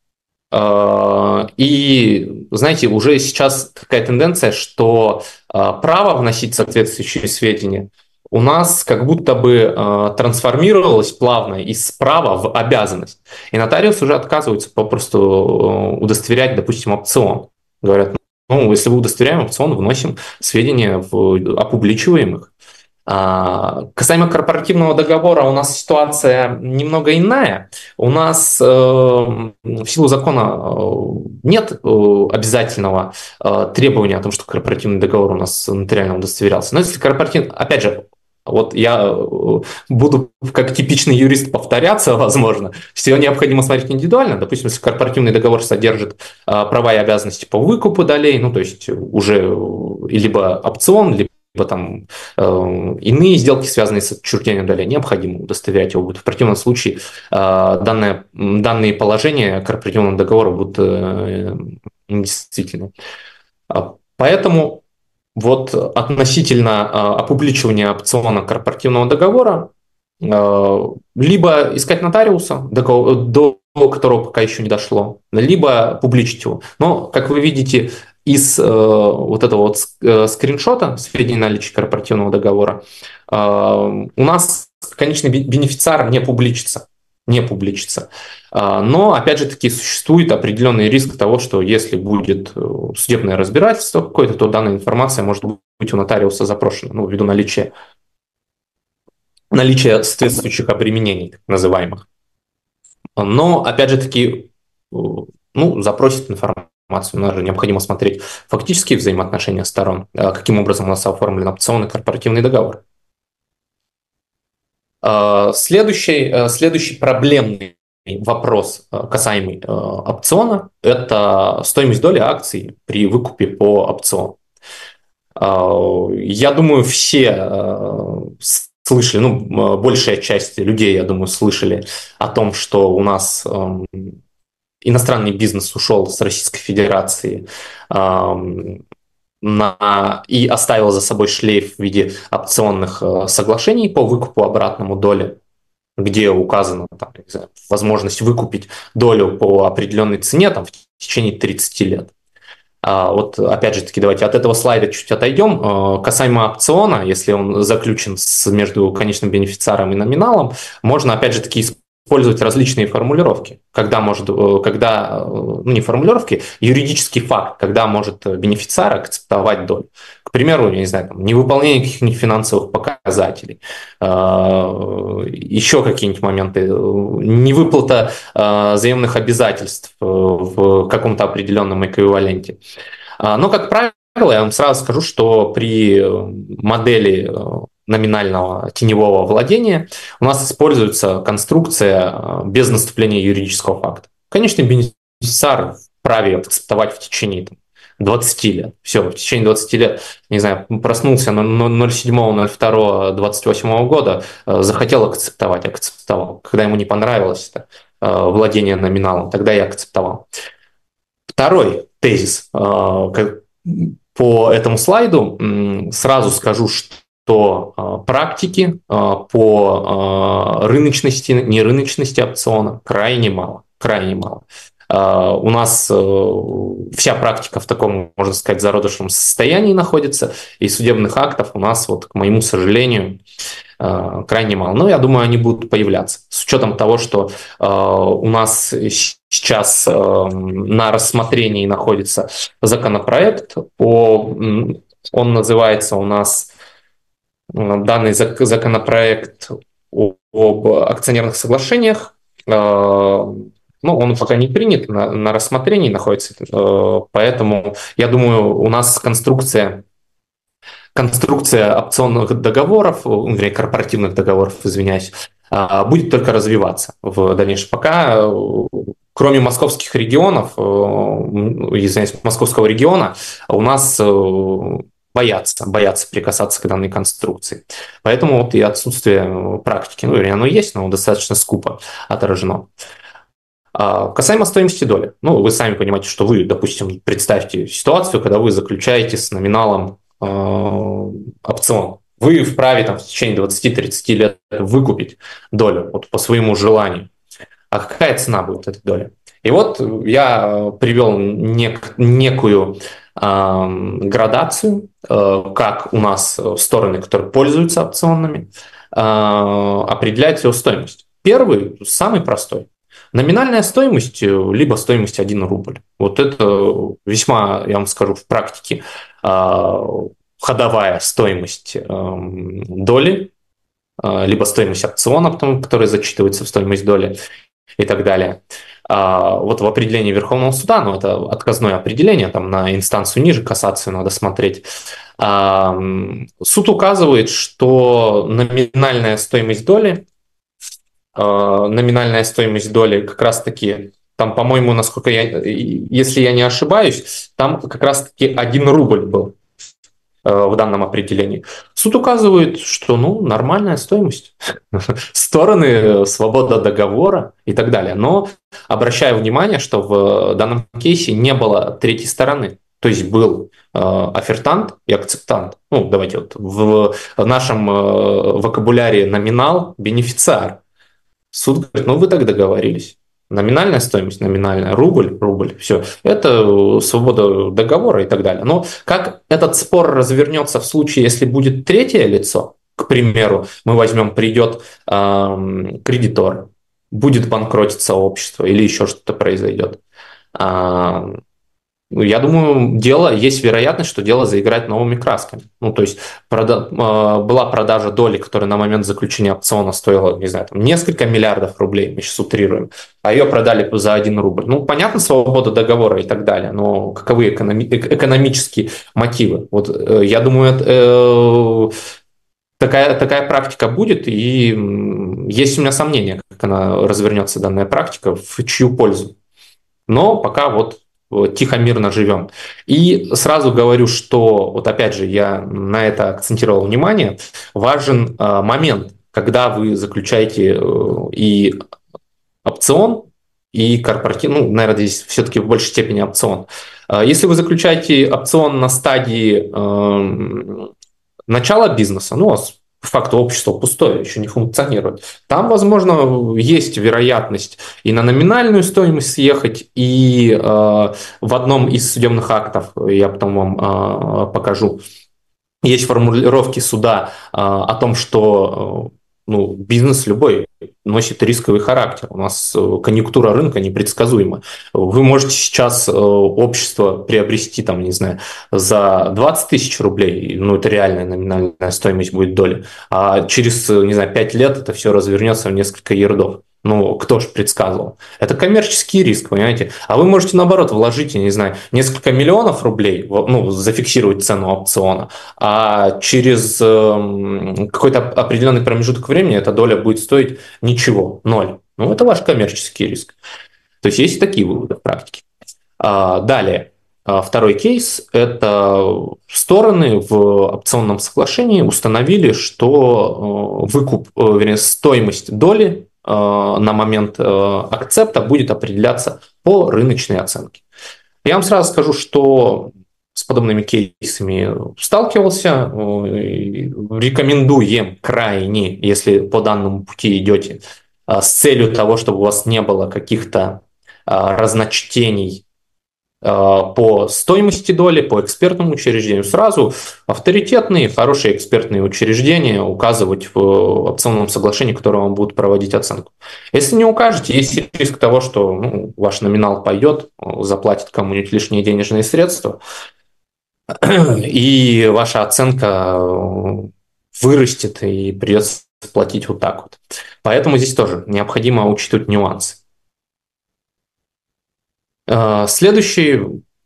и, знаете, уже сейчас такая тенденция, что право вносить соответствующие сведения у нас как будто бы трансформировалось плавно из права в обязанность. И нотариус уже отказывается попросту удостоверять, допустим, опцион. Говорят, ну, если вы удостоверяем опцион, вносим сведения, опубличиваем их. Касаемо корпоративного договора у нас ситуация немного иная. У нас в силу закона нет обязательного требования о том, что корпоративный договор у нас нотариально удостоверялся. Но если корпоративный, опять же, вот я буду как типичный юрист повторяться, возможно. Все необходимо смотреть индивидуально. Допустим, если корпоративный договор содержит права и обязанности по выкупу долей, ну то есть уже либо опцион, либо там иные сделки, связанные с отчуждением долей, необходимо удостоверять его будет. В противном случае данные положения корпоративного договора будут недействительны. Поэтому вот относительно опубличивания опциона корпоративного договора либо искать нотариуса, до которого пока еще не дошло, либо публичить его. Но, как вы видите, из вот этого вот скриншота сведений о наличии корпоративного договора у нас конечный бенефициар не публичится. Не публичится. Но, опять же таки, существует определенный риск того, что если будет судебное разбирательство какое-то, то данная информация может быть у нотариуса запрошена, ну, ввиду наличия соответствующих опременений, так называемых. Но, опять же таки, ну, запросит информацию. информацию, нам же необходимо смотреть фактические взаимоотношения сторон, каким образом у нас оформлен опцион и корпоративный договор. Следующий проблемный вопрос, касаемый опциона, это стоимость доли акций при выкупе по опциону. Я думаю, все слышали, ну, большая часть людей, я думаю, слышали о том, что у нас иностранный бизнес ушел с Российской Федерации и оставил за собой шлейф в виде опционных соглашений по выкупу обратному доли, где указана там, не знаю, возможность выкупить долю по определенной цене там, в течение 30 лет. Вот опять же таки, давайте от этого слайда чуть отойдем. Касаемо опциона, если он заключен между конечным бенефициаром и номиналом, можно опять же таки использовать различные формулировки. Ну, не формулировки, юридический факт, когда может бенефициар акцептовать долю. К примеру, я не знаю, там, невыполнение каких-нибудь финансовых показателей, еще какие-нибудь моменты, невыплата заемных обязательств в каком-то определенном эквиваленте. Но, как правило, я вам сразу скажу, что при модели номинального теневого владения у нас используется конструкция без наступления юридического факта. Конечно, бенефициар вправе акцептовать в течение 20 лет. Все, в течение 20 лет, не знаю, проснулся 07.02.28 года, захотел акцептовал. Когда ему не понравилось владение номиналом, тогда я акцептовал. Второй тезис по этому слайду. Сразу скажу, что практики по рыночности, нерыночности опциона крайне мало. У нас вся практика в таком, можно сказать, зародышевом состоянии находится, и судебных актов у нас, вот, к моему сожалению, крайне мало. Но я думаю, они будут появляться. С учетом того, что у нас сейчас на рассмотрении находится законопроект, он называется у нас данный законопроект об акционерных соглашениях. Ну, он пока не принят, на рассмотрении находится, поэтому, я думаю, у нас конструкция опционных договоров, вернее, корпоративных договоров, извиняюсь, будет только развиваться в дальнейшем. Пока, кроме московских регионов, московского региона, у нас боятся прикасаться к данной конструкции. Поэтому вот и отсутствие практики, ну, вернее, оно есть, но достаточно скупо отражено. Касаемо стоимости доли. Ну, вы сами понимаете, что вы, допустим, представьте ситуацию, когда вы заключаете с номиналом опцион. Вы вправе в течение 20-30 лет выкупить долю вот, по своему желанию. А какая цена будет этой доли? И вот я привел некую градацию, как у нас стороны, которые пользуются опционами, определяют его стоимость. Первый, самый простой. Номинальная стоимость, либо стоимость 1 рубль. Вот это весьма, я вам скажу, в практике ходовая стоимость доли, либо стоимость опциона, которая зачитывается в стоимость доли и так далее. Вот в определении Верховного суда, ну это отказное определение, там на инстанцию ниже, кассацию надо смотреть, суд указывает, что номинальная стоимость доли как раз-таки, там, по-моему, насколько если я не ошибаюсь, там как раз-таки 1 рубль был в данном определении. Суд указывает, что, ну, нормальная стоимость. Стороны, свобода договора и так далее. Но обращаю внимание, что в данном кейсе не было третьей стороны. То есть был офертант и акцептант. Ну, давайте вот в нашем вокабуляре номинал, бенефициар. Суд говорит, ну вы так договорились. Номинальная стоимость, номинальная, рубль, все. Это свобода договора и так далее. Но как этот спор развернется в случае, если будет третье лицо, к примеру, мы возьмем, придет кредитор, будет банкротиться общество или еще что-то произойдет. я думаю, есть вероятность, что дело заиграет новыми красками. Ну, то есть была продажа доли, которая на момент заключения опциона стоила, не знаю, там, несколько миллиардов рублей, мы сейчас утрируем, а ее продали за 1 рубль. Ну, понятно, свобода договора и так далее, но каковы экономические мотивы? Вот я думаю, такая практика будет, и есть у меня сомнения, как она развернется, данная практика, в чью пользу. Но пока вот тихо, мирно живем. И сразу говорю, что, вот опять же, я на это акцентировал внимание, важен момент, когда вы заключаете и опцион, и корпоративный, ну, наверное, здесь все-таки в большей степени опцион. Если вы заключаете опцион на стадии начала бизнеса, ну, по факту общество пустое, еще не функционирует. Там, возможно, есть вероятность и на номинальную стоимость съехать, и в одном из судебных актов, я потом вам покажу, есть формулировки суда о том, что ну, бизнес любой носит рисковый характер. У нас конъюнктура рынка непредсказуема. Вы можете сейчас общество приобрести, там, не знаю, за 20 тысяч рублей, ну, это реальная номинальная стоимость будет доли, а через, не знаю, 5 лет это все развернется в несколько ярдов. Ну, кто же предсказывал? Это коммерческий риск, понимаете? А вы можете, наоборот, вложить, я не знаю, несколько миллионов рублей, ну, зафиксировать цену опциона, а через какой-то определенный промежуток времени эта доля будет стоить ничего, ноль. Ну, это ваш коммерческий риск. То есть есть такие выводы в практике. Далее. Второй кейс – это стороны в опционном соглашении установили, что вернее, стоимость доли на момент акцепта будет определяться по рыночной оценке. Я вам сразу скажу, что с подобными кейсами сталкивался. Рекомендуем крайне, если по данному пути идете, с целью того, чтобы у вас не было каких-то разночтений по стоимости доли, по экспертному учреждению, сразу авторитетные, хорошие экспертные учреждения указывать в опционном соглашении, которое вам будут проводить оценку. Если не укажете, есть риск того, что ваш номинал пойдет, заплатит кому-нибудь лишние денежные средства, и ваша оценка вырастет, и придется платить вот так вот. Поэтому здесь тоже необходимо учитывать нюансы. Следующий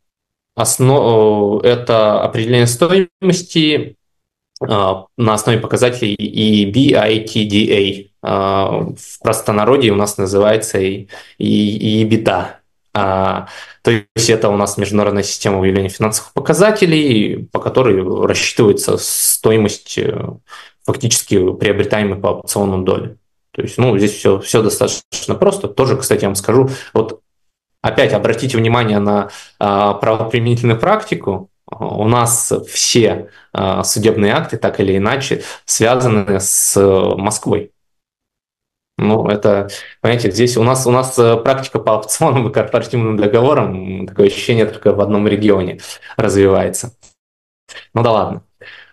это определение стоимости на основе показателей EBITDA. В простонародье у нас называется и EBITDA. То есть это у нас международная система выявления финансовых показателей, по которой рассчитывается стоимость фактически приобретаемой по опционным доле. То есть, ну, здесь все достаточно просто. Тоже, кстати, я вам скажу, вот опять обратите внимание на правоприменительную практику. У нас все судебные акты, так или иначе, связаны с Москвой. Ну, это, понимаете, здесь у нас практика по опционным и корпоративным договорам, такое ощущение, только в одном регионе развивается. Ну да ладно.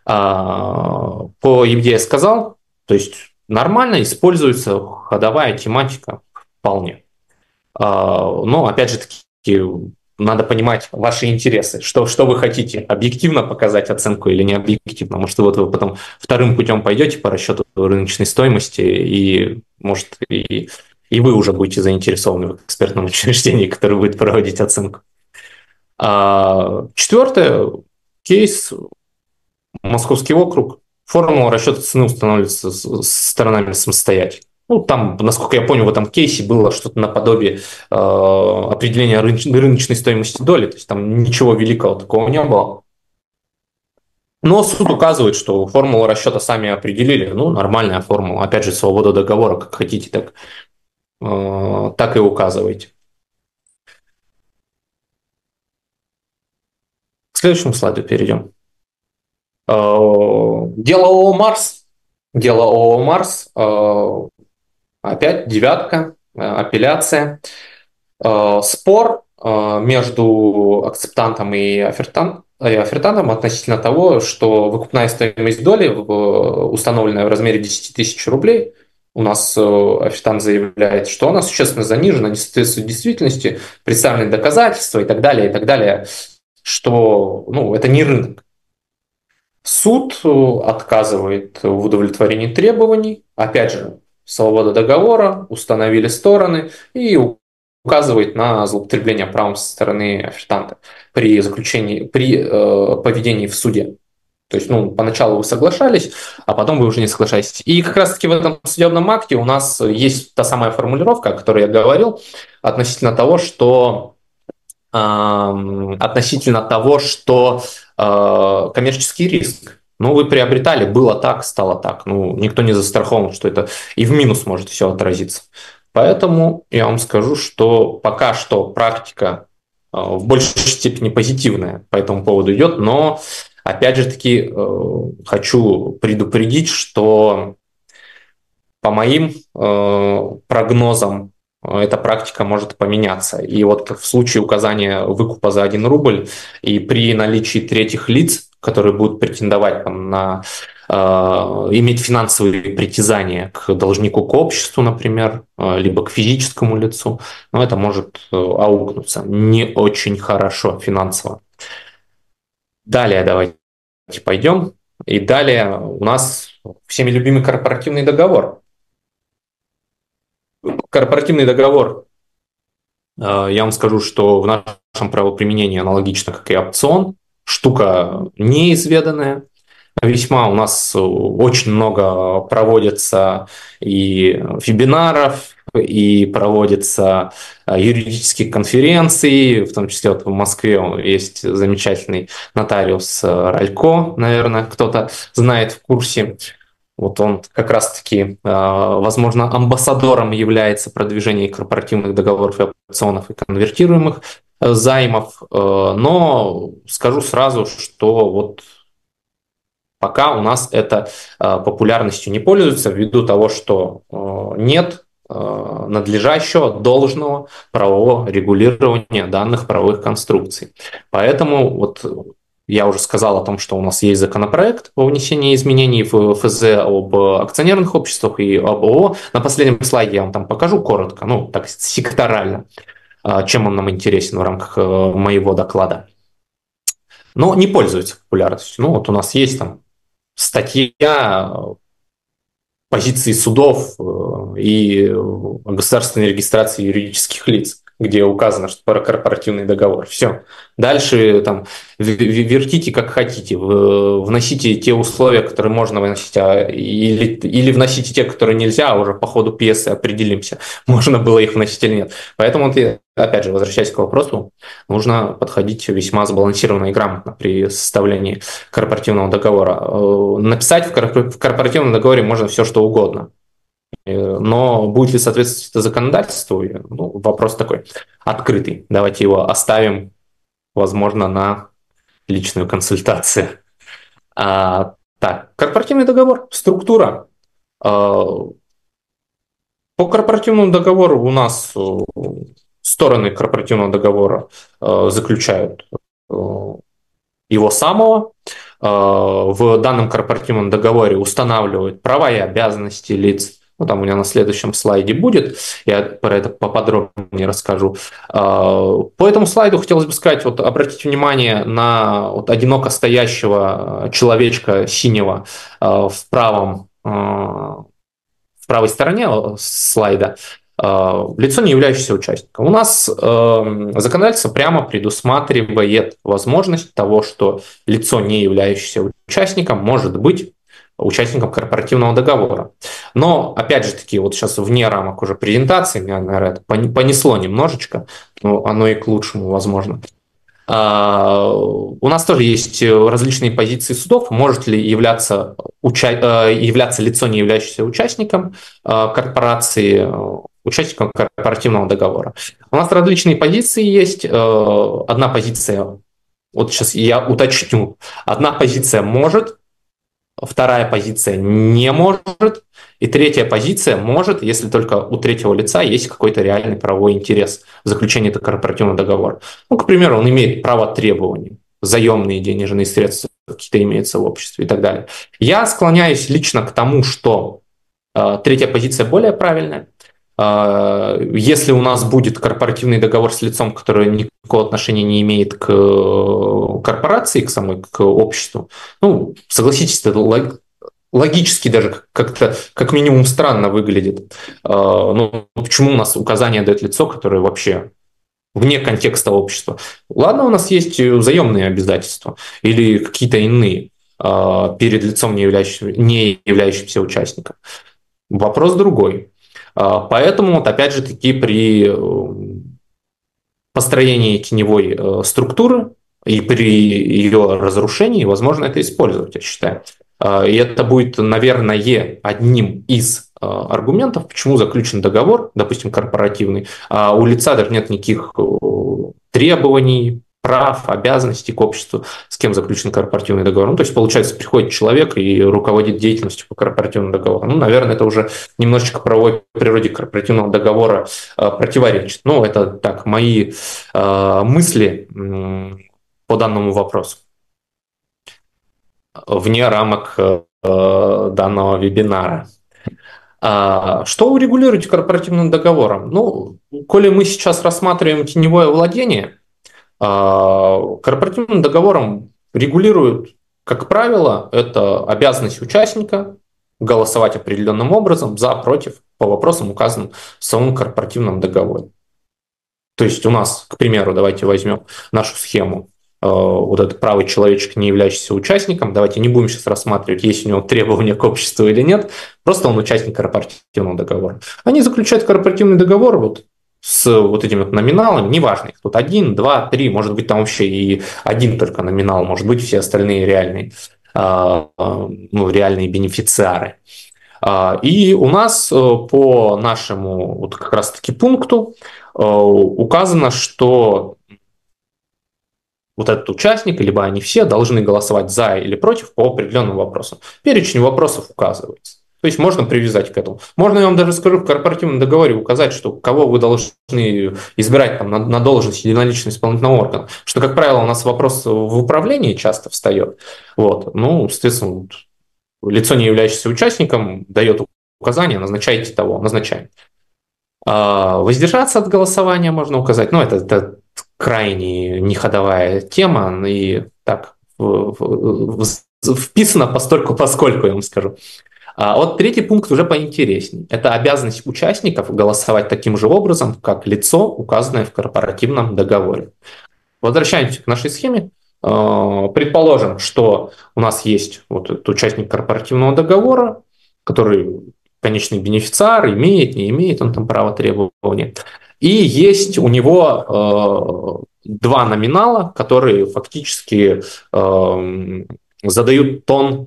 По EBD я сказал, то есть нормально используется ходовая тематика вполне. Но, опять же таки, надо понимать ваши интересы, что вы хотите, объективно показать оценку или не объективно. Может, вот вы потом вторым путем пойдете по расчету рыночной стоимости, и, может, и вы уже будете заинтересованы в экспертном учреждении, которое будет проводить оценку. Четвертый кейс – Московский округ. Формула расчета цены устанавливается сторонами самостоятельно. Ну, там, насколько я понял, в этом кейсе было что-то наподобие определения рыночной стоимости доли, то есть там ничего великого такого не было. Но суд указывает, что формулу расчета сами определили, ну, нормальная формула. Опять же, свобода договора, как хотите, так и указывайте. К следующему слайду перейдем. Дело ООО «Марс». Дело ООО «Марс». Опять девятка, апелляция. Спор между акцептантом и офертантом относительно того, что выкупная стоимость доли, установленная в размере 10 тысяч рублей, У нас офертант заявляет, что она существенно занижена, не соответствует действительности, представлены доказательства и так далее, что ну, это не рынок. Суд отказывает в удовлетворении требований, опять же, свобода договора, установили стороны и указывает на злоупотребление правом со стороны офертанта при заключении, при поведении в суде. То есть, ну, поначалу вы соглашались, а потом вы уже не соглашаетесь. И как раз-таки в этом судебном акте у нас есть та самая формулировка, о которой я говорил, относительно того, что коммерческий риск. Ну, вы приобретали, было так, стало так. Ну, никто не застрахован, что это и в минус может все отразиться. Поэтому я вам скажу, что пока что практика в большей степени позитивная по этому поводу идет, но опять же таки хочу предупредить, что по моим прогнозам эта практика может поменяться. И вот в случае указания выкупа за 1 рубль и при наличии третьих лиц, которые будут претендовать там, на иметь финансовые притязания к должнику, к обществу, например, либо к физическому лицу, но это может аукнуться не очень хорошо финансово. Далее давайте пойдем. И далее у нас всеми любимый корпоративный договор. Корпоративный договор, я вам скажу, что в нашем правоприменении аналогично, как и опцион, штука неизведанная. Весьма у нас очень много проводится и вебинаров, и проводятся юридические конференции, в том числе вот в Москве есть замечательный нотариус Ралько, наверное, кто-то знает, в курсе. Вот он как раз-таки, возможно, амбассадором является продвижения корпоративных договоров и опционов и конвертируемых займов. Но скажу сразу, что вот пока у нас это популярностью не пользуется ввиду того, что нет надлежащего, должного правового регулирования данных правовых конструкций. Поэтому вот я уже сказал о том, что у нас есть законопроект о внесении изменений в ФЗ об акционерных обществах и об ООО. На последнем слайде я вам там покажу коротко, ну так секторально, чем он нам интересен в рамках моего доклада. Но не пользуется популярностью. Ну вот у нас есть там статья позиции судов и государственной регистрации юридических лиц, где указано, что про корпоративный договор. Все. Дальше там вертите как хотите, вносите те условия, которые можно выносить, или вносите те, которые нельзя, а уже по ходу пьесы определимся, можно было их вносить или нет. Поэтому, опять же, возвращаясь к вопросу, нужно подходить весьма сбалансированно и грамотно при составлении корпоративного договора. Написать в корпоративном договоре можно все, что угодно. Но будет ли соответствовать это законодательству? Ну, вопрос такой открытый. Давайте его оставим, возможно, на личную консультацию. Так, корпоративный договор, структура. По корпоративному договору у нас стороны корпоративного договора заключают его самого. В данном корпоративном договоре устанавливают права и обязанности лиц. Ну, там у меня на следующем слайде будет, я про это поподробнее расскажу. По этому слайду хотелось бы сказать, вот обратите внимание на вот одиноко стоящего человечка синего в правой стороне слайда, лицо, не являющееся участником. У нас законодательство прямо предусматривает возможность того, что лицо, не являющееся участником, может быть участником корпоративного договора. Но, опять же таки, вот сейчас вне рамок уже презентации, меня, наверное, это понесло немножечко, но оно и к лучшему, возможно. У нас тоже есть различные позиции судов. Может ли являться лицо, не являющееся участником корпорации, участником корпоративного договора. У нас различные позиции есть. Одна позиция, вот сейчас я уточню, одна позиция может, вторая позиция не может, и третья позиция может, если только у третьего лица есть какой-то реальный правовой интерес в заключении этого корпоративного договора. Ну, к примеру, он имеет право требования, заемные денежные средства какие-то имеются в обществе и так далее. Я склоняюсь лично к тому, что Третья позиция более правильная. Если у нас будет корпоративный договор с лицом, которое никакого отношения не имеет к корпорации, к самой, к обществу, ну, согласитесь, это логически даже как-то, как минимум, странно выглядит. Ну, почему у нас указание дает лицо, которое вообще вне контекста общества? Ладно, у нас есть взаимные обязательства или какие-то иные перед лицом, не являющимся участником. Вопрос другой. Поэтому, вот опять же таки, при построении теневой структуры и при ее разрушении возможно это использовать, я считаю. И это будет, наверное, одним из аргументов, почему заключен договор, допустим, корпоративный, а у лица даже нет никаких требований, прав, обязанностей к обществу, с кем заключен корпоративный договор. Ну, то есть, получается, приходит человек и руководит деятельностью по корпоративному договору. Ну, наверное, это уже немножечко правовой природе корпоративного договора противоречит. Ну, это так, мои мысли по данному вопросу вне рамок данного вебинара. Что урегулируете корпоративным договором? Ну, коли мы сейчас рассматриваем теневое владение, корпоративным договором регулируют, как правило, это обязанность участника голосовать определенным образом за, против по вопросам, указанным в самом корпоративном договоре. То есть у нас, к примеру, давайте возьмем нашу схему. Вот этот правый человечек, не являющийся участником, давайте не будем сейчас рассматривать, есть у него требования к обществу или нет, просто он участник корпоративного договора. Они заключают корпоративный договор вот с вот этими вот номиналами, неважно, их тут 1, 2, 3, может быть, там вообще и один только номинал, может быть, все остальные реальные, ну, реальные бенефициары. И у нас по нашему вот как раз-таки пункту указано, что вот этот участник, либо они все должны голосовать за или против по определенным вопросам. Перечень вопросов указывается. То есть можно привязать к этому. Можно, я вам даже скажу, в корпоративном договоре указать, что кого вы должны избирать там, на должность единоличного исполнительного органа. Что, как правило, у нас вопрос в управлении часто встает. Вот. Ну, соответственно, лицо, не являющееся участником, дает указание, назначайте того, назначаем. Воздержаться от голосования можно указать. Ну, это крайне неходовая тема, и так вписано постольку, поскольку, я вам скажу. Вот третий пункт уже поинтереснее. Это обязанность участников голосовать таким же образом, как лицо, указанное в корпоративном договоре. Возвращаемся к нашей схеме. Предположим, что у нас есть вот этот участник корпоративного договора, который конечный бенефициар, имеет, не имеет он там право требования. И есть у него два номинала, которые фактически задают тон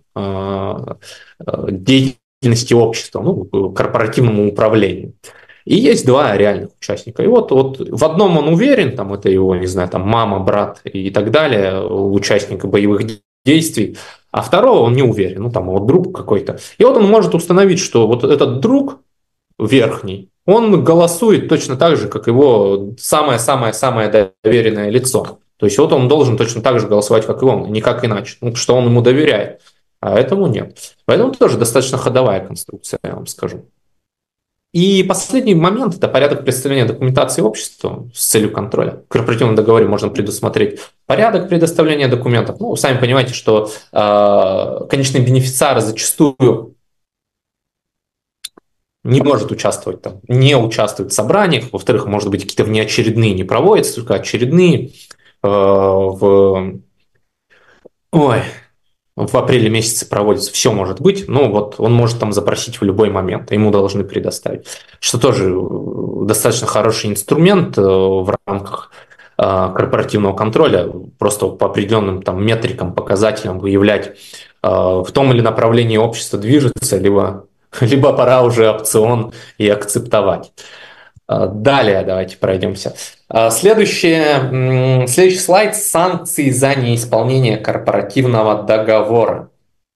деятельности общества, ну, корпоративному управлению. И есть два реальных участника. И вот в одном он уверен, там это его, не знаю, там мама, брат и так далее, участника боевых действий, а второго он не уверен, ну там вот друг какой-то. И вот он может установить, что вот этот друг верхний, он голосует точно так же, как его самое-самое-самое доверенное лицо. То есть вот он должен точно так же голосовать, как и он, никак иначе, ну, что он ему доверяет, а этому нет. Поэтому это тоже достаточно ходовая конструкция, я вам скажу. И последний момент – это порядок представления документации обществу с целью контроля. В корпоративном договоре можно предусмотреть порядок предоставления документов. Ну, сами понимаете, что конечный бенефициар зачастую не может участвовать там, не участвует в собраниях, во-вторых, может быть, какие-то внеочередные не проводятся, только очередные. В апреле месяце проводится, все может быть, но вот он может там запросить в любой момент, ему должны предоставить. Что тоже достаточно хороший инструмент в рамках корпоративного контроля, просто по определенным там метрикам, показателям выявлять, в том или направлении общество движется, либо пора уже опцион и акцептовать. Далее давайте пройдемся. Следующий слайд – санкции за неисполнение корпоративного договора.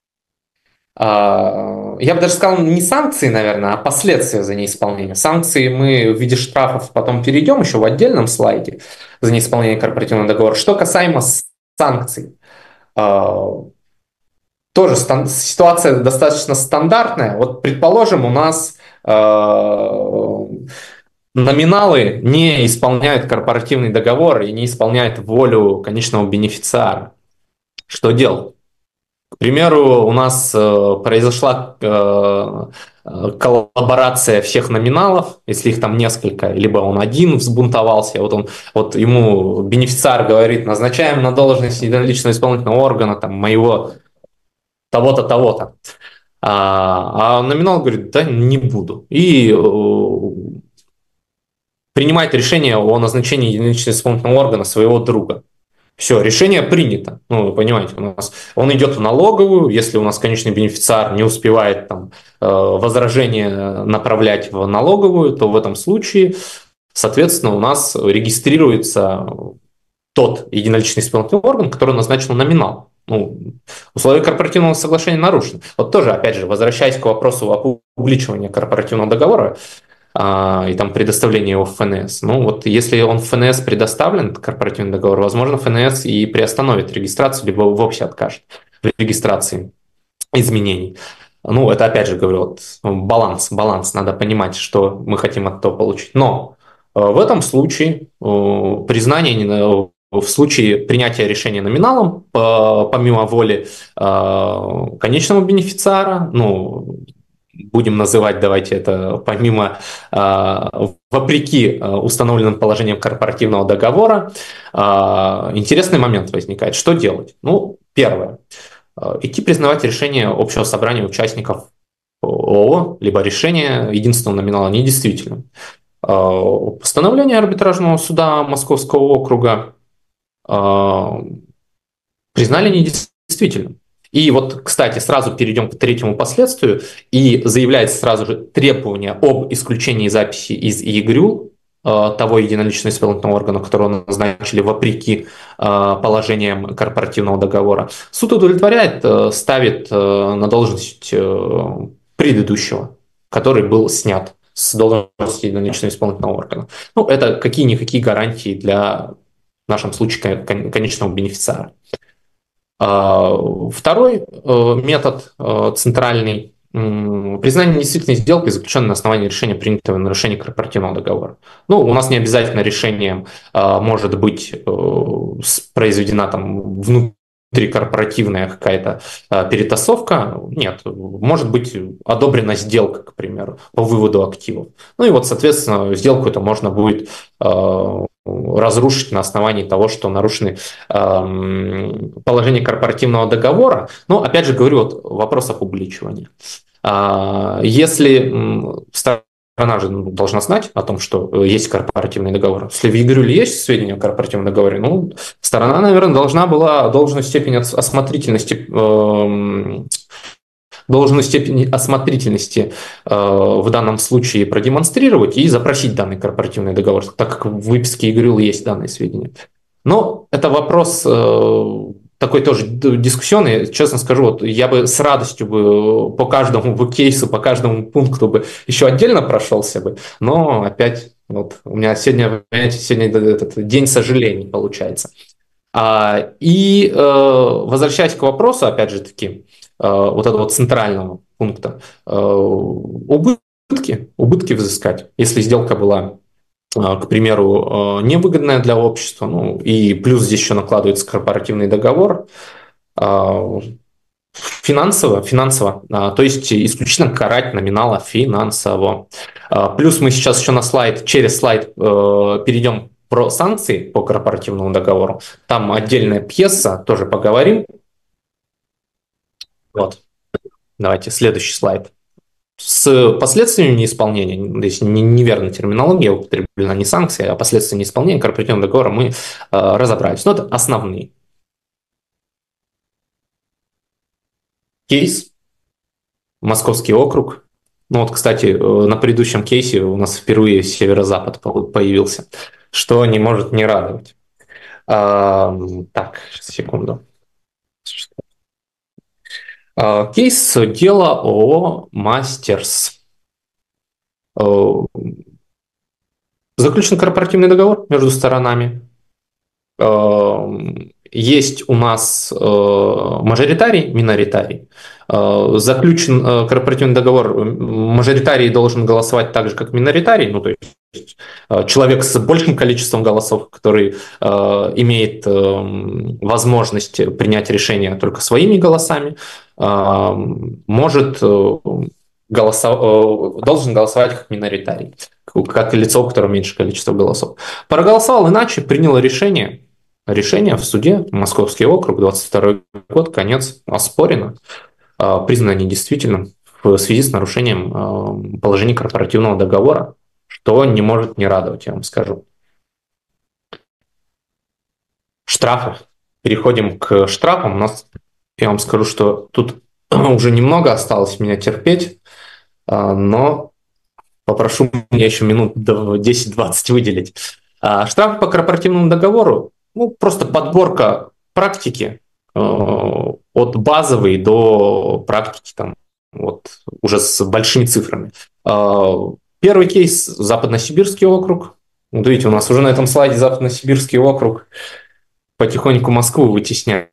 Я бы даже сказал, не санкции, наверное, а последствия за неисполнение. Санкции мы в виде штрафов потом перейдем еще в отдельном слайде за неисполнение корпоративного договора. Что касаемо санкций, то тоже ситуация достаточно стандартная. Вот, предположим, у нас номиналы не исполняют корпоративный договор и не исполняют волю конечного бенефициара. Что делать? К примеру, у нас произошла коллаборация всех номиналов, если их там несколько, либо он один взбунтовался, вот ему бенефициар говорит: назначаем на должность единоличного исполнительного органа там, моего того-то, того-то. А номинал говорит: да, не буду. И принимает решение о назначении единоличного исполнительного органа своего друга. Все, решение принято. Ну, вы понимаете, у нас он идет в налоговую, если у нас конечный бенефициар не успевает там возражение направлять в налоговую, то в этом случае, соответственно, у нас регистрируется тот единоличный исполнительный орган, который назначен номинал. Ну, условия корпоративного соглашения нарушены. Вот тоже, опять же, возвращаясь к вопросу о публичивании корпоративного договора, и там предоставление его в ФНС. Ну вот если он в ФНС предоставлен, корпоративный договор, возможно, ФНС и приостановит регистрацию, либо вовсе откажет в регистрации изменений. Ну, это опять же говорю, вот, баланс, надо понимать, что мы хотим от этого получить. Но в этом случае признание в случае принятия решения номиналом, помимо воли конечного бенефициара, ну, будем называть, давайте это, помимо, вопреки установленным положениям корпоративного договора, интересный момент возникает. Что делать? Ну, первое. Идти признавать решение общего собрания участников ООО, либо решение единственного номинала недействительным. Постановление арбитражного суда Московского округа признали недействительным. И вот, кстати, сразу перейдем к третьему последствию, и заявляется сразу же требование об исключении записи из ЕГРЮЛ, того единоличного исполнительного органа, которого назначили вопреки положениям корпоративного договора. Суд удовлетворяет, ставит на должность предыдущего, который был снят с должности единоличного исполнительного органа. Ну, это какие-никакие гарантии для, в нашем случае, конечного бенефициара. Второй метод центральный – признание недействительной сделки, заключенной на основании решения, принятого в нарушении корпоративного договора. Ну, у нас не обязательно решением может быть произведена там внутрикорпоративная какая-то перетасовка. Нет, может быть одобрена сделка, к примеру, по выводу активов. Ну и вот, соответственно, сделку это можно будет разрушить на основании того, что нарушены положения корпоративного договора. Но, опять же, говорю, вот вопрос опубличивания. Если сторона же должна знать о том, что есть корпоративный договор. Если в ЕГРЮЛе есть сведения о корпоративном договоре, ну, сторона, наверное, должна была должную степень осмотрительности в данном случае продемонстрировать и запросить данный корпоративный договор, так как в выписке ЕГРЮЛ есть данные сведения. Но это вопрос такой тоже дискуссионный. Честно скажу, вот я бы с радостью бы по каждому кейсу, по каждому пункту бы еще отдельно прошелся бы, но опять вот у меня сегодня этот день сожалений получается. И возвращаясь к вопросу, опять же таки, вот этого вот центрального пункта, убытки взыскать, если сделка была, к примеру, невыгодная для общества, ну и плюс здесь еще накладывается корпоративный договор, финансово, то есть исключительно карать номинала финансово. Плюс мы сейчас еще через слайд перейдем про санкции по корпоративному договору. Там отдельная пьеса, тоже поговорим. Вот. Давайте следующий слайд. С последствиями неисполнения, здесь неверная терминология употреблена, не санкции, а последствия неисполнения корпоративного договора мы разобрались. Но это основные. Кейс. Московский округ. Ну вот, кстати, на предыдущем кейсе у нас впервые северо-запад появился, что не может не радовать. Так, секунду. Кейс дела ООО «Мастерс». Заключен корпоративный договор между сторонами. есть у нас мажоритарий, миноритарий. Заключен корпоративный договор, мажоритарий должен голосовать так же, как миноритарий, ну, то есть человек с большим количеством голосов, который имеет возможность принять решение только своими голосами, может должен голосовать как миноритарий, как лицо, у которого меньше количество голосов. Проголосовал иначе, приняло решение. Решение в суде, Московский округ, 22 год, конец, оспорено, признано недействительным в связи с нарушением положений корпоративного договора, что не может не радовать, я вам скажу. Штрафы. Переходим к штрафам. У нас, я вам скажу, что тут уже немного осталось меня терпеть, но попрошу меня еще минут 10-20 выделить. Штрафы по корпоративному договору, ну, просто подборка практики от базовой до практики там, вот, уже с большими цифрами. Первый кейс – Западносибирский округ. Вот видите, у нас уже на этом слайде Западносибирский округ потихоньку Москву вытесняет.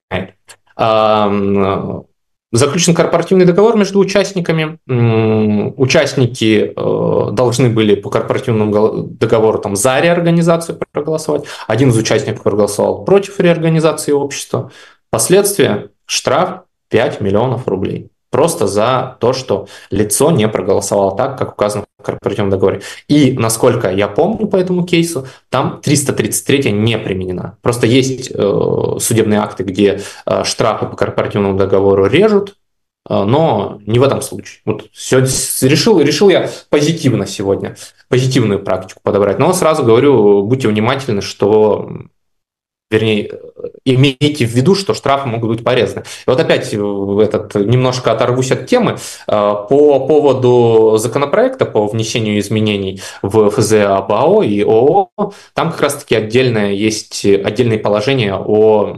Заключен корпоративный договор между участниками. Участники должны были по корпоративному договору там, за реорганизацию проголосовать. Один из участников проголосовал против реорганизации общества. Последствия – штраф 5 миллионов рублей. Просто за то, что лицо не проголосовало так, как указано в корпоративном договоре. И, насколько я помню по этому кейсу, там 333 не применена. Просто есть судебные акты, где штрафы по корпоративному договору режут, но не в этом случае. Вот решил я позитивно сегодня, позитивную практику подобрать. Но сразу говорю, будьте внимательны, что... Вернее, имейте в виду, что штрафы могут быть полезны. И вот опять немножко оторвусь от темы. По поводу законопроекта по внесению изменений в ФЗА об АО и ООО, там как раз-таки есть отдельные положения о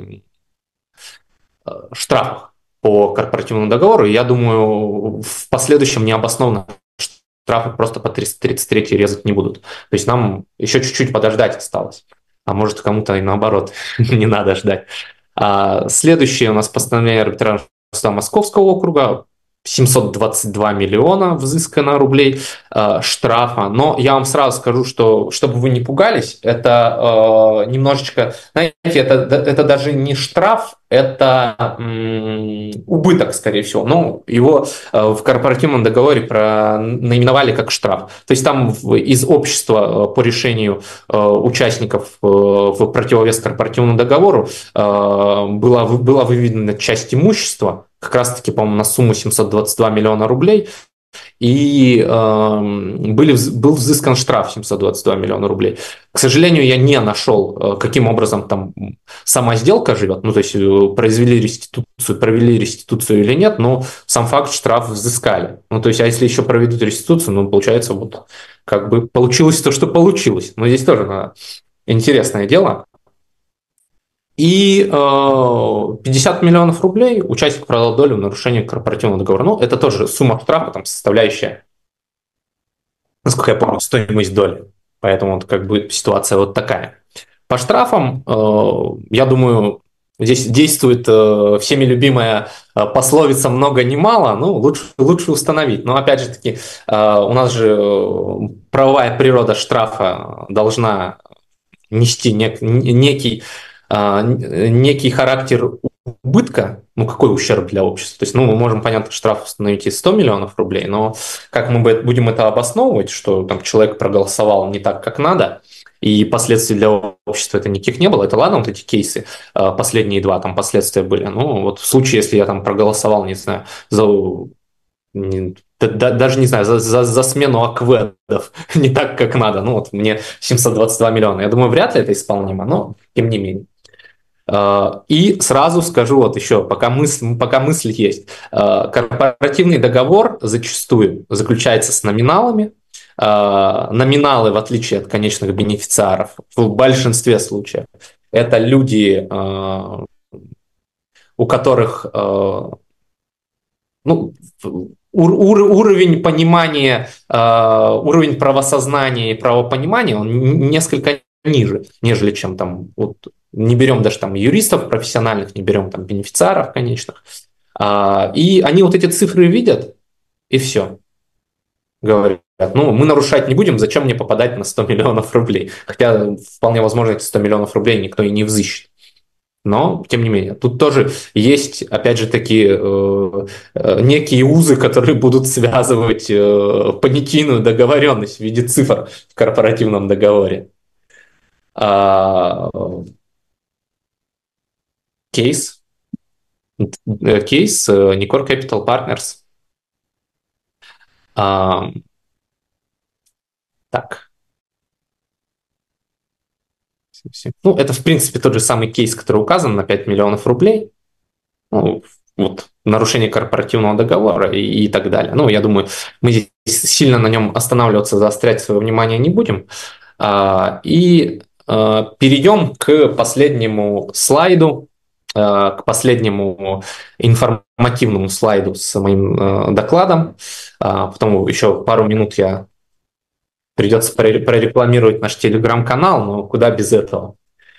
штрафах по корпоративному договору. И я думаю, в последующем необоснованно штрафы просто по 333 резать не будут. То есть нам еще чуть-чуть подождать осталось. А может, кому-то и наоборот не надо ждать. Следующее у нас постановление арбитражного суда Московского округа. 722 миллиона взыскано рублей штрафа. Но я вам сразу скажу, что, чтобы вы не пугались, это немножечко, знаете, это даже не штраф, это убыток, скорее всего. Но его в корпоративном договоре наименовали как штраф. То есть там из общества по решению участников в противовес корпоративному договору была выведена часть имущества, как раз-таки, по-моему, на сумму 722 миллиона рублей, и был взыскан штраф 722 миллиона рублей. К сожалению, я не нашел, каким образом там сама сделка живет, ну, то есть провели реституцию или нет, но сам факт штраф взыскали. Ну, то есть, а если еще проведут реституцию, ну, получается, вот как бы получилось то, что получилось. Но здесь тоже интересное дело. И 50 миллионов рублей участник продал долю в нарушении корпоративного договора. Ну, это тоже сумма штрафа, там, составляющая, насколько я помню, стоимость доли. Поэтому вот как бы ситуация вот такая. По штрафам, я думаю, здесь действует всеми любимая пословица «много не мало», ну, лучше установить. Но опять же таки, у нас же правовая природа штрафа должна нести некий характер убытка, ну какой ущерб для общества? То есть, ну, мы можем, понятно, штраф установить и 100 миллионов рублей, но как мы будем это обосновывать, что там человек проголосовал не так, как надо, и последствий для общества это никаких не было. Это ладно, вот эти кейсы, последние два, там последствия были. Ну, вот в случае, если я там проголосовал, не знаю, даже не знаю, за смену акведов не так, как надо. Ну, вот мне 722 миллиона. Я думаю, вряд ли это исполнимо, но тем не менее. И сразу скажу вот еще, пока мысль есть. Корпоративный договор зачастую заключается с номиналами. Номиналы, в отличие от конечных бенефициаров, в большинстве случаев, это люди, у которых уровень понимания, уровень правосознания и правопонимания, он несколько ниже, нежели чем там, вот, не берем даже там юристов профессиональных, не берем там бенефициаров конечных. И они вот эти цифры видят, и все, говорят, ну, мы нарушать не будем, зачем мне попадать на 100 миллионов рублей? Хотя вполне возможно, эти 100 миллионов рублей никто и не взыщет. Но, тем не менее, тут тоже есть, опять же, такие некие узы, которые будут связывать понятийную договоренность в виде цифр в корпоративном договоре. А, Кейс, Nicor Capital Partners. Так. Ну, это, в принципе, тот же самый кейс, который указан на 5 миллионов рублей. Ну, вот, нарушение корпоративного договора и так далее. Ну, я думаю, мы здесь сильно на нем останавливаться, заострять свое внимание не будем. Перейдем к последнему слайду, к последнему информативному слайду с моим докладом. Потом еще пару минут придется прорекламировать наш телеграм-канал, но куда без этого.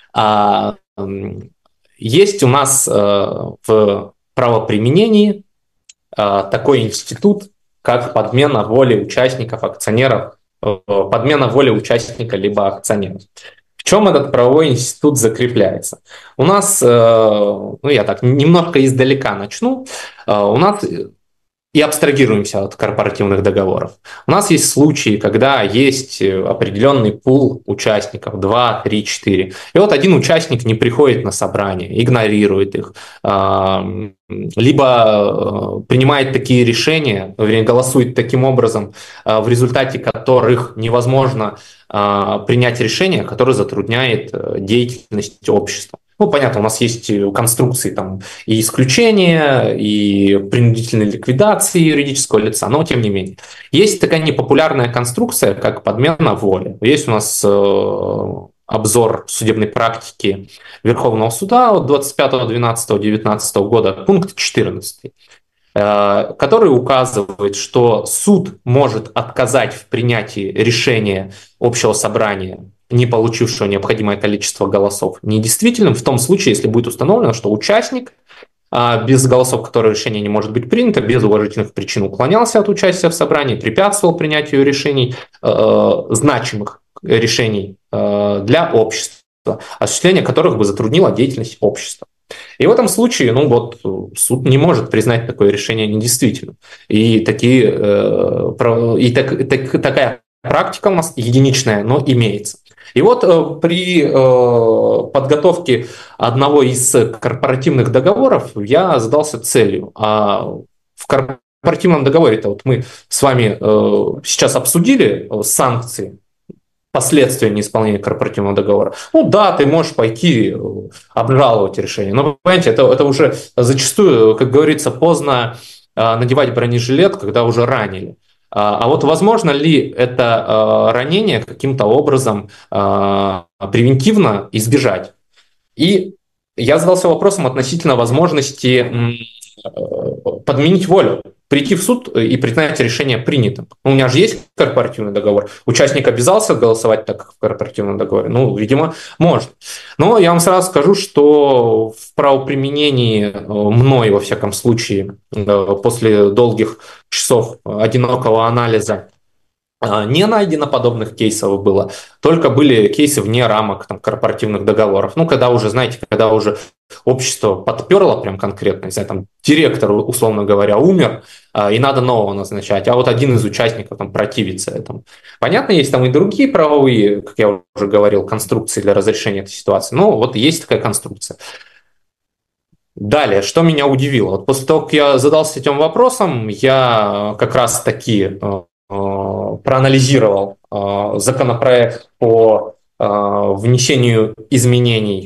Есть у нас в правоприменении такой институт, как подмена воли участников, акционеров, подмена воли участника либо акционера. В чем этот правовой институт закрепляется? У нас, ну я так немножко издалека начну, у нас и абстрагируемся от корпоративных договоров. У нас есть случаи, когда есть определенный пул участников, 2, 3, 4. И вот один участник не приходит на собрание, игнорирует их, либо принимает такие решения, вернее, голосует таким образом, в результате которых невозможно принять решение, которое затрудняет деятельность общества. Ну, понятно, у нас есть конструкции там и исключения, и принудительной ликвидации юридического лица, но тем не менее. Есть такая непопулярная конструкция, как подмена воли. Есть у нас обзор судебной практики Верховного суда от 25.12.19 года, пункт 14, который указывает, что суд может отказать в принятии решения общего собрания, не получившего необходимое количество голосов, недействительным в том случае, если будет установлено, что участник без голосов, которые решение не может быть принято, без уважительных причин уклонялся от участия в собрании, препятствовал принятию решений, значимых решений для общества, осуществление которых бы затруднило деятельность общества. И в этом случае, ну вот, суд не может признать такое решение недействительным. И такая практика у нас единичная, но имеется. И вот при подготовке одного из корпоративных договоров я задался целью. В корпоративном договоре-то вот мы с вами сейчас обсудили санкции, последствия неисполнения корпоративного договора. Ну да, ты можешь пойти обжаловать решение, но, понимаете, это уже зачастую, как говорится, поздно надевать бронежилет, когда уже ранили. А вот возможно ли это ранение каким-то образом превентивно избежать? И я задался вопросом относительно возможности подменить волю, прийти в суд и признать решение принятым. У меня же есть корпоративный договор. Участник обязался голосовать так, как в корпоративном договоре? Ну, видимо, может. Но я вам сразу скажу, что в правоприменении мной, во всяком случае, после долгих часов одинокого анализа, не найдено подобных кейсов было, только были кейсы вне рамок там, корпоративных договоров. Ну, когда уже, знаете, когда уже общество подперло прям конкретно, не знаю, там директор, условно говоря, умер, и надо нового назначать, а вот один из участников там противится этому. Понятно, есть там и другие правовые, как я уже говорил, конструкции для разрешения этой ситуации, но вот есть такая конструкция. Далее, что меня удивило? Вот после того, как я задался этим вопросом, я как раз таки проанализировал законопроект по внесению изменений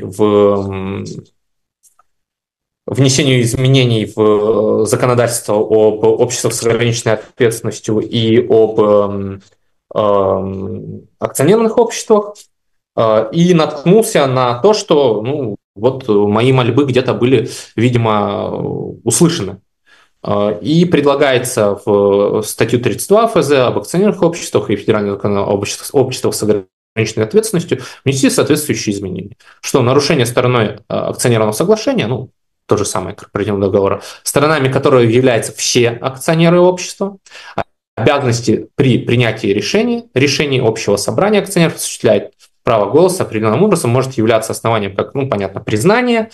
в законодательство об обществах с ограниченной ответственностью и об акционерных обществах, и наткнулся на то, что вот мои мольбы где-то были, видимо, услышаны. И предлагается в статью 32 ФЗ об акционерных обществах и федеральный закон об обществах с ограниченной ограниченной ответственностью, внести соответствующие изменения. Что нарушение стороной акционерного соглашения, ну, то же самое корпоративного договора, сторонами которого являются все акционеры общества, обязанности при принятии решений общего собрания акционеров осуществляет право голоса определенным образом, может являться основанием, как, ну, понятно, признание.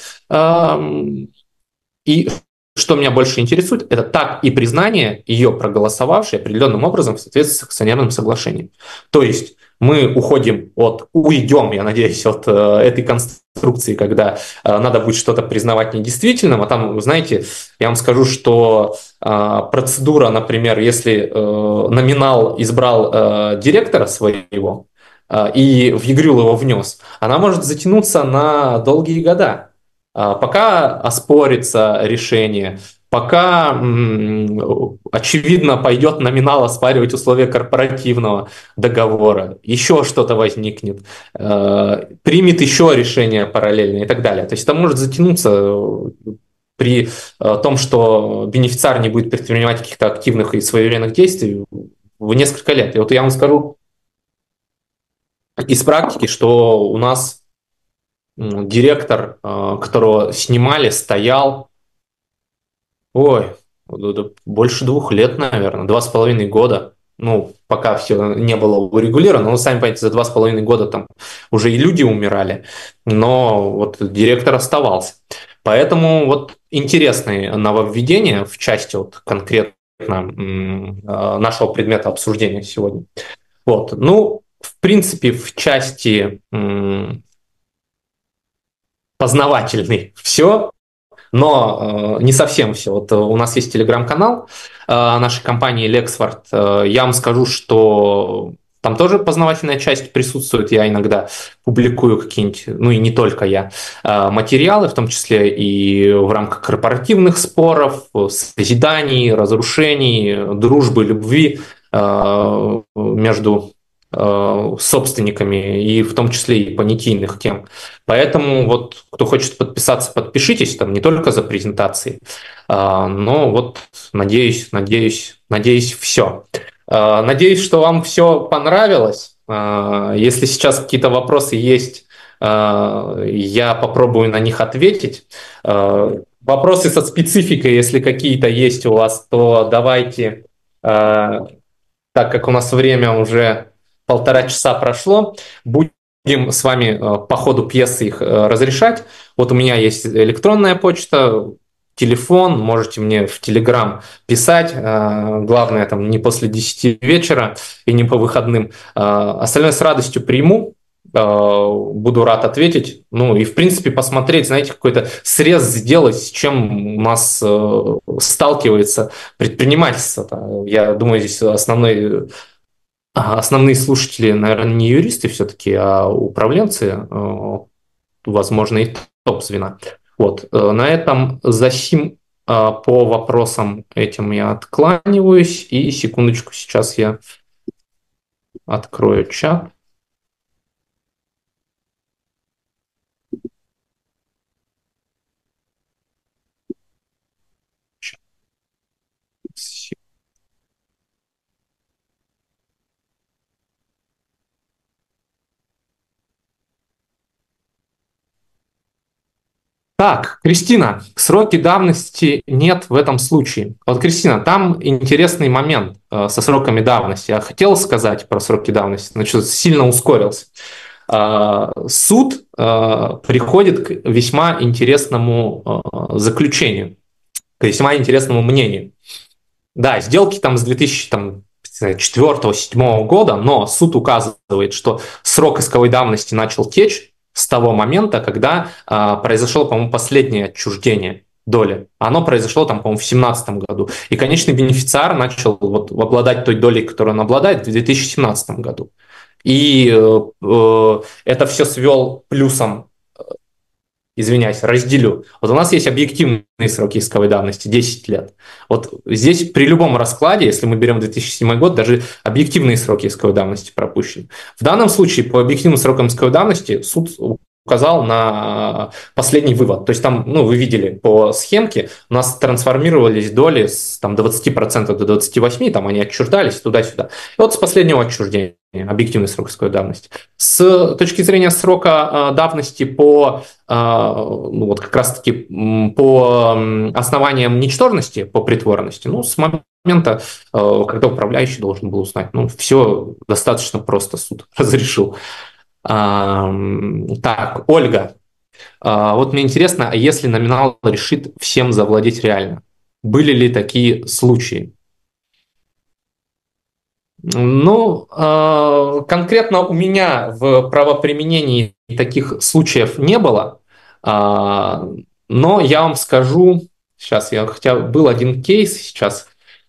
И что меня больше интересует, это так и признание ее проголосовавшей определенным образом в соответствии с акционерным соглашением. То есть мы уйдем, я надеюсь, от этой конструкции, когда надо будет что-то признавать недействительным, а там, знаете, я вам скажу, что процедура, например, если номинал избрал директора своего и в ЕГРЮЛ его внес, она может затянуться на долгие года. Пока оспорится решение, пока, очевидно, пойдет номинал оспаривать условия корпоративного договора, еще что-то возникнет, примет еще решение параллельно и так далее. То есть это может затянуться при том, что бенефициар не будет предпринимать каких-то активных и своевременных действий в несколько лет. И вот я вам скажу из практики, что у нас директор, которого снимали, стоял, больше 2 лет, наверное, 2,5 года. Ну, пока все не было урегулировано, но, сами понимаете, за 2,5 года там уже и люди умирали, но вот директор оставался. Поэтому вот интересные нововведения в части вот конкретно нашего предмета обсуждения сегодня. Вот. Ну, в принципе, в части познавательный все, но не совсем все. Вот у нас есть телеграм-канал нашей компании Lexford. Я вам скажу, что там тоже познавательная часть присутствует. Я иногда публикую какие-нибудь, ну и не только я, материалы, в том числе и в рамках корпоративных споров, созиданий, разрушений, дружбы, любви между собственниками, и в том числе и понятийных тем. Поэтому вот кто хочет подписаться, подпишитесь, там не только за презентацией, но вот надеюсь, все. Надеюсь, что вам все понравилось. Если сейчас какие-то вопросы есть, я попробую на них ответить. Вопросы со спецификой, если какие-то есть у вас, то давайте, так как у нас время уже 1,5 часа прошло, будем с вами по ходу пьесы их разрешать. Вот у меня есть электронная почта, телефон, можете мне в Телеграм писать. Главное, там не после 10 вечера и не по выходным. Остальное с радостью приму. Буду рад ответить. Ну и, в принципе, посмотреть, знаете, какой-то срез сделать, с чем у нас сталкивается предпринимательство. Я думаю, здесь основные слушатели, наверное, не юристы все-таки, а управленцы, возможно, и топ-звена. Вот. На этом засим по вопросам этим я откланиваюсь. И секундочку, сейчас я открою чат. Так, Кристина, сроки давности нет в этом случае. Вот, Кристина, там интересный момент со сроками давности. Я хотел сказать про сроки давности, но что-то сильно ускорился. Суд приходит к весьма интересному заключению, к весьма интересному мнению. Да, сделки там с 2004-2007 года, но суд указывает, что срок исковой давности начал течь с того момента, когда произошло, по-моему, последнее отчуждение доли. Оно произошло, там, по-моему, в 2017 году. И конечный бенефициар начал вот обладать той долей, которую он обладает, в 2017 году. И это все свел плюсом, извиняюсь, разделю. Вот у нас есть объективные сроки исковой давности, 10 лет. Вот здесь при любом раскладе, если мы берем 2007 год, даже объективные сроки исковой давности пропущены. В данном случае по объективным срокам исковой давности суд указал на последний вывод. То есть там, ну, вы видели по схемке, у нас трансформировались доли с там, 20% до 28%, там они отчуждались туда-сюда. И вот с последнего отчуждения, объективный срок рисковой давности. С точки зрения срока давности по, ну, вот как раз-таки по основаниям ничтожности, по притворности, ну, с момента, когда управляющий должен был узнать, ну, все достаточно просто суд разрешил. Так, Ольга, вот мне интересно, а если номинал решит всем завладеть реально? Были ли такие случаи? Ну, конкретно у меня в правоприменении таких случаев не было, но я вам скажу, сейчас я хотя был один кейс сейчас.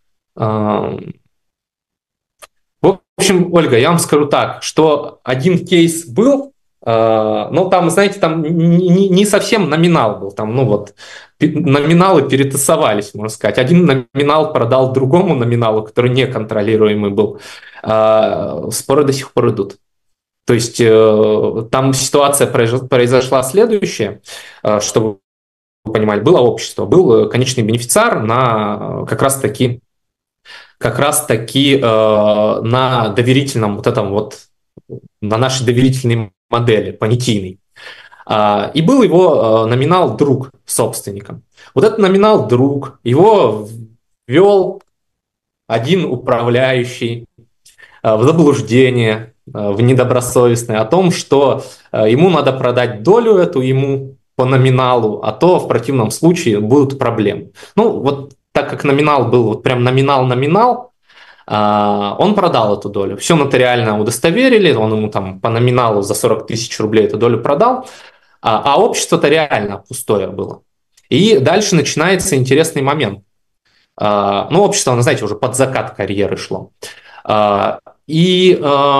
В общем, Ольга, я вам скажу так, что один кейс был, но там, знаете, там не совсем номинал был, там, ну вот, номиналы перетасовались, можно сказать. Один номинал продал другому номиналу, который неконтролируемый был. Споры до сих пор идут. То есть там ситуация произошла следующая, чтобы вы понимали, было общество, был конечный бенефициар на как раз таки на доверительном вот этом вот, на нашей доверительной модели, понятийной. И был его номинал друг собственником. Вот этот номинал друг, его ввел один управляющий в заблуждение, в недобросовестное, о том, что ему надо продать долю эту ему по номиналу, а то в противном случае будут проблемы. Ну, вот так как номинал был вот прям номинал-номинал, он продал эту долю. Все нотариально удостоверили, он ему там по номиналу за 40 тысяч рублей эту долю продал, а общество-то реально пустое было. И дальше начинается интересный момент. Ну, общество, оно, знаете, уже под закат карьеры шло. И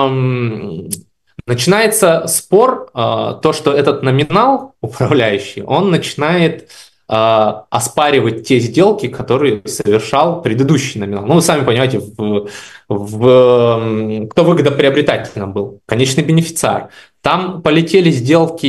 начинается спор, то, что этот номинал управляющий, он начинает оспаривать те сделки, которые совершал предыдущий номинал. Ну, вы сами понимаете, кто выгодоприобретателем был? Конечный бенефициар. Там полетели сделки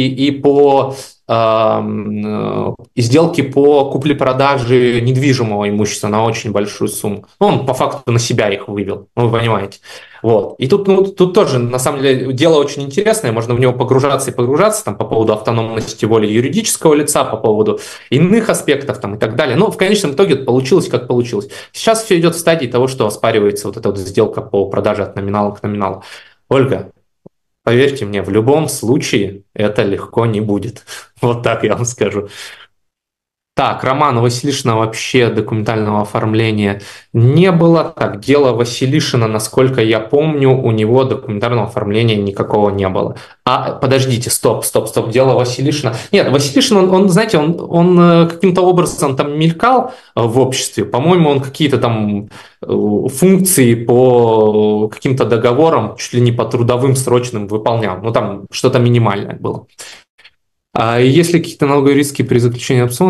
и сделки по купле-продаже недвижимого имущества на очень большую сумму. Ну, он по факту на себя их вывел, ну, вы понимаете. Вот. И тут, ну, тут тоже, на самом деле, дело очень интересное, можно в него погружаться и погружаться там, по поводу автономности воли юридического лица, по поводу иных аспектов там, и так далее. Но в конечном итоге получилось, как получилось. Сейчас все идет в стадии того, что оспаривается вот эта вот сделка по продаже от номинала к номиналу. Ольга, поверьте мне, в любом случае это легко не будет. Вот так я вам скажу. Так, романа Василишина вообще документального оформления не было. Так, дело Василишина, насколько я помню, у него документального оформления никакого не было. Подождите, стоп. Дело Василишина. Нет, Василишин, он знаете, он каким-то образом там мелькал в обществе. По-моему, он какие-то там функции по каким-то договорам, чуть ли не по трудовым срочным выполнял. Ну, там что-то минимальное было. Если какие-то налоговые риски при заключении опциона,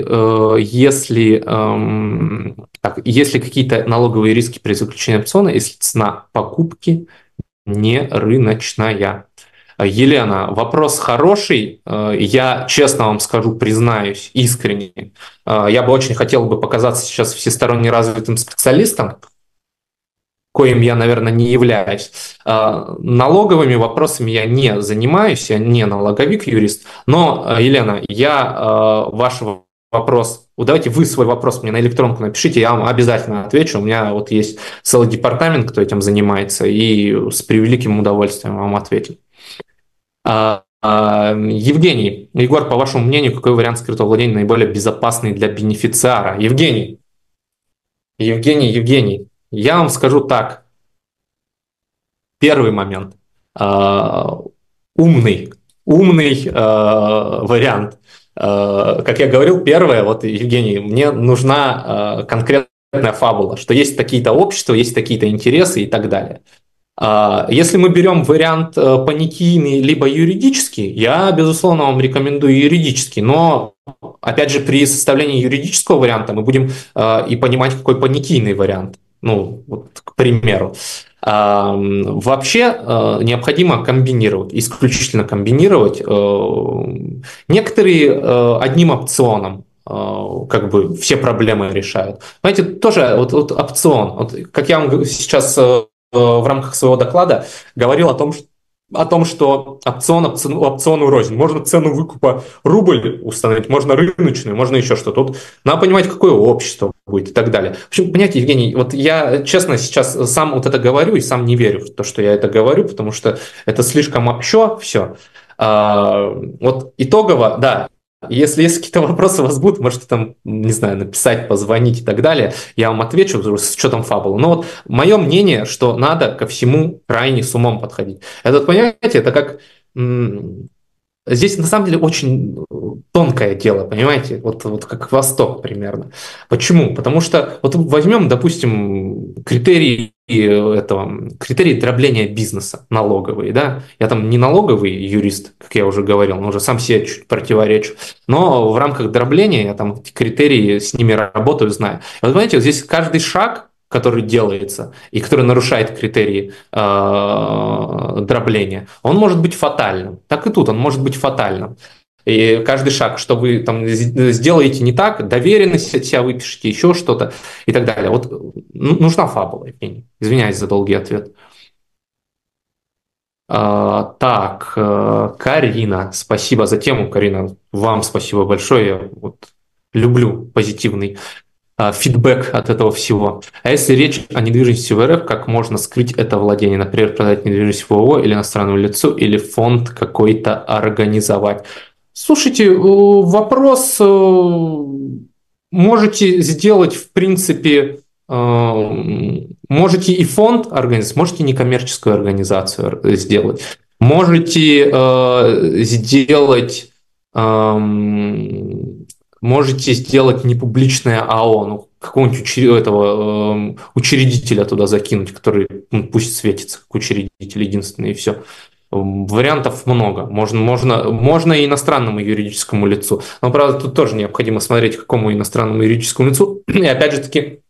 если какие-то налоговые риски при заключении опциона, если цена покупки не рыночная. Елена, вопрос хороший. Я честно вам скажу, признаюсь, искренне. Я бы очень хотел бы показаться сейчас всесторонне развитым специалистом, коим я, наверное, не являюсь. Налоговыми вопросами я не занимаюсь, я не налоговик-юрист, но, Елена, я ваш вопрос, давайте вы свой вопрос мне на электронку напишите, я вам обязательно отвечу, у меня вот есть целый департамент, кто этим занимается, и с превеликим удовольствием вам ответим. Евгений, Егор, по вашему мнению, какой вариант скрытого владения наиболее безопасный для бенефициара? Евгений, я вам скажу так. Первый момент. Умный вариант. Как я говорил, первое, вот, Евгений, мне нужна конкретная фабула, что есть такие-то общества, есть такие-то интересы и так далее. Если мы берем вариант понятийный либо юридический, я, безусловно, вам рекомендую юридический, но, опять же, при составлении юридического варианта мы будем и понимать, какой понятийный вариант. Ну, вот, к примеру. Вообще необходимо комбинировать, исключительно комбинировать. Некоторые одним опционом как бы все проблемы решают. Знаете, тоже вот опцион. Вот, как я вам сейчас в рамках своего доклада говорил о том, что опциону рознь. Можно цену выкупа рубль установить, можно рыночную, можно еще что-то. Тут надо понимать, какое общество будет и так далее. В общем, понимаете, Евгений, вот я честно сейчас сам вот это говорю и сам не верю в то, что я это говорю, потому что это слишком общо все. Вот итогово, да, если какие-то вопросы у вас будут, можете там, не знаю, написать, позвонить и так далее, я вам отвечу с учетом фабулы. Но вот мое мнение, что надо ко всему крайне с умом подходить. Это, понимаете, это как... Здесь на самом деле очень тонкое дело, понимаете, вот как Восток примерно. Почему? Потому что вот возьмем, допустим, критерии дробления бизнеса налоговые, да. Я там не налоговый юрист, как я уже говорил, но уже сам себе чуть противоречу. Но в рамках дробления я там эти критерии с ними работаю, знаю. И вот понимаете, вот здесь каждый шаг, который делается и который нарушает критерии дробления, он может быть фатальным. Так и тут он может быть фатальным. И каждый шаг, что вы там сделаете не так, доверенность от себя выпишите, еще что-то и так далее. Вот нужна фабула, Евгений. Извиняюсь за долгий ответ. Так, Карина, спасибо за тему, Карина. Вам спасибо большое. Я вот люблю позитивный фидбэк от этого всего. А если речь о недвижимости в РФ, как можно скрыть это владение? Например, продать недвижимость в ООО или иностранному лицу, или фонд какой-то организовать? Слушайте, вопрос можете сделать, в принципе, можете и фонд организовать, можете некоммерческую организацию сделать, можете сделать можете сделать непубличное АО, ну, какого-нибудь этого учредителя туда закинуть, который пусть светится как учредитель единственный, и все. Вариантов много. Можно и иностранному юридическому лицу. Но, правда, тут тоже необходимо смотреть, какому иностранному юридическому лицу. И опять же таки,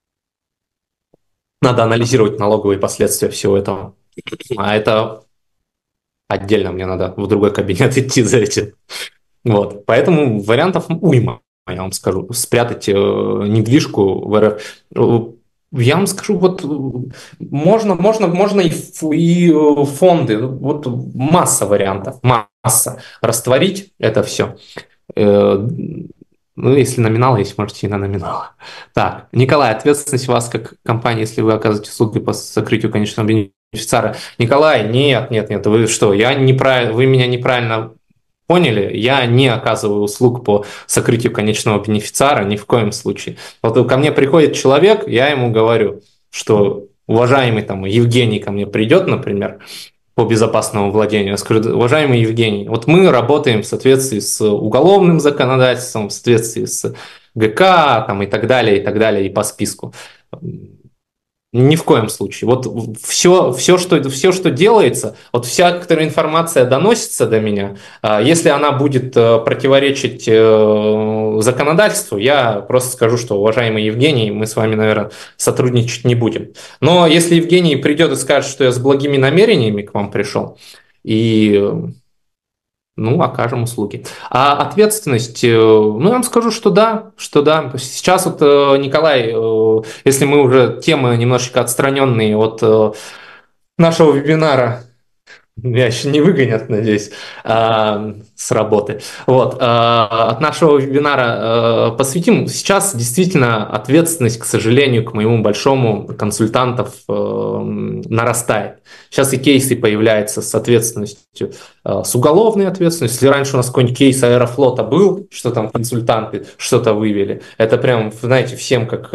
надо анализировать налоговые последствия всего этого. А это отдельно, мне надо в другой кабинет идти за этим. Вот. Поэтому вариантов уйма, я вам скажу. Спрятать недвижку в РФ. Я вам скажу, вот можно и фонды, вот масса вариантов, масса. Растворить это все. Ну, если номинал есть, можете и на номинал. Так, Николай, ответственность у вас как компания, если вы оказываете услуги по сокрытию конечного бенефициара. Николай, нет, вы что, вы меня неправильно поняли, я не оказываю услуг по сокрытию конечного бенефициара ни в коем случае. Вот ко мне приходит человек, я ему говорю, что уважаемый там Евгений ко мне придет, например, по безопасному владению, я скажу, уважаемый Евгений, вот мы работаем в соответствии с уголовным законодательством, в соответствии с ГК там, и так далее, и по списку. Ни в коем случае. Вот все, что делается, вот вся, которая информация доносится до меня, если она будет противоречить законодательству, я просто скажу, что, уважаемый Евгений, мы с вами, наверное, сотрудничать не будем. Но если Евгений придет и скажет, что я с благими намерениями к вам пришел, и окажем услуги. А ответственность, ну, я вам скажу, что да, что да. Сейчас вот, Николай, если мы уже темы немножечко отстраненные от нашего вебинара, меня еще не выгонят, надеюсь, с работы. Вот. От нашего вебинара посвятим. Сейчас действительно ответственность, к сожалению, к моему большому консультантов нарастает. Сейчас и кейсы появляются с ответственностью, с уголовной ответственностью. Если раньше у нас какой-нибудь кейс Аэрофлота был, что там консультанты что-то вывели, это прям, знаете, всем как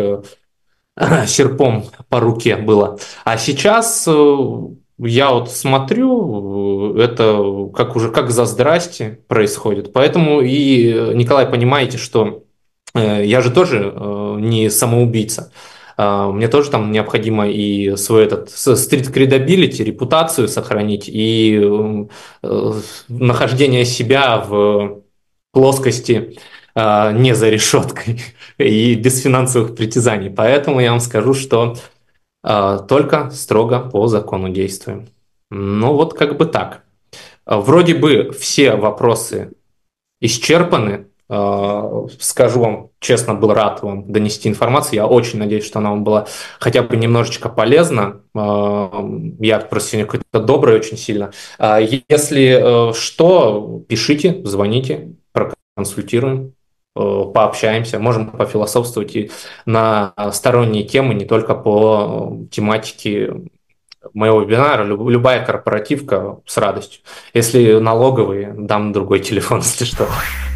серпом по руке было. А сейчас я вот смотрю, это как за здрасте происходит. Поэтому и, Николай, понимаете, что я же тоже не самоубийца. Мне тоже там необходимо и свой этот street credibility, репутацию сохранить, и нахождение себя в плоскости не за решеткой и без финансовых притязаний. Поэтому я вам скажу, что только строго по закону действуем. Ну вот как бы так. Вроде бы все вопросы исчерпаны. Скажу вам честно, был рад вам донести информацию. Я очень надеюсь, что она вам была хотя бы немножечко полезна. Я просто сегодня какой-то добрый очень сильно. Если что, пишите, звоните, проконсультируем, пообщаемся, можем пофилософствовать и на сторонние темы, не только по тематике моего вебинара, любая корпоративка с радостью. Если налоговые, дам другой телефон, если что.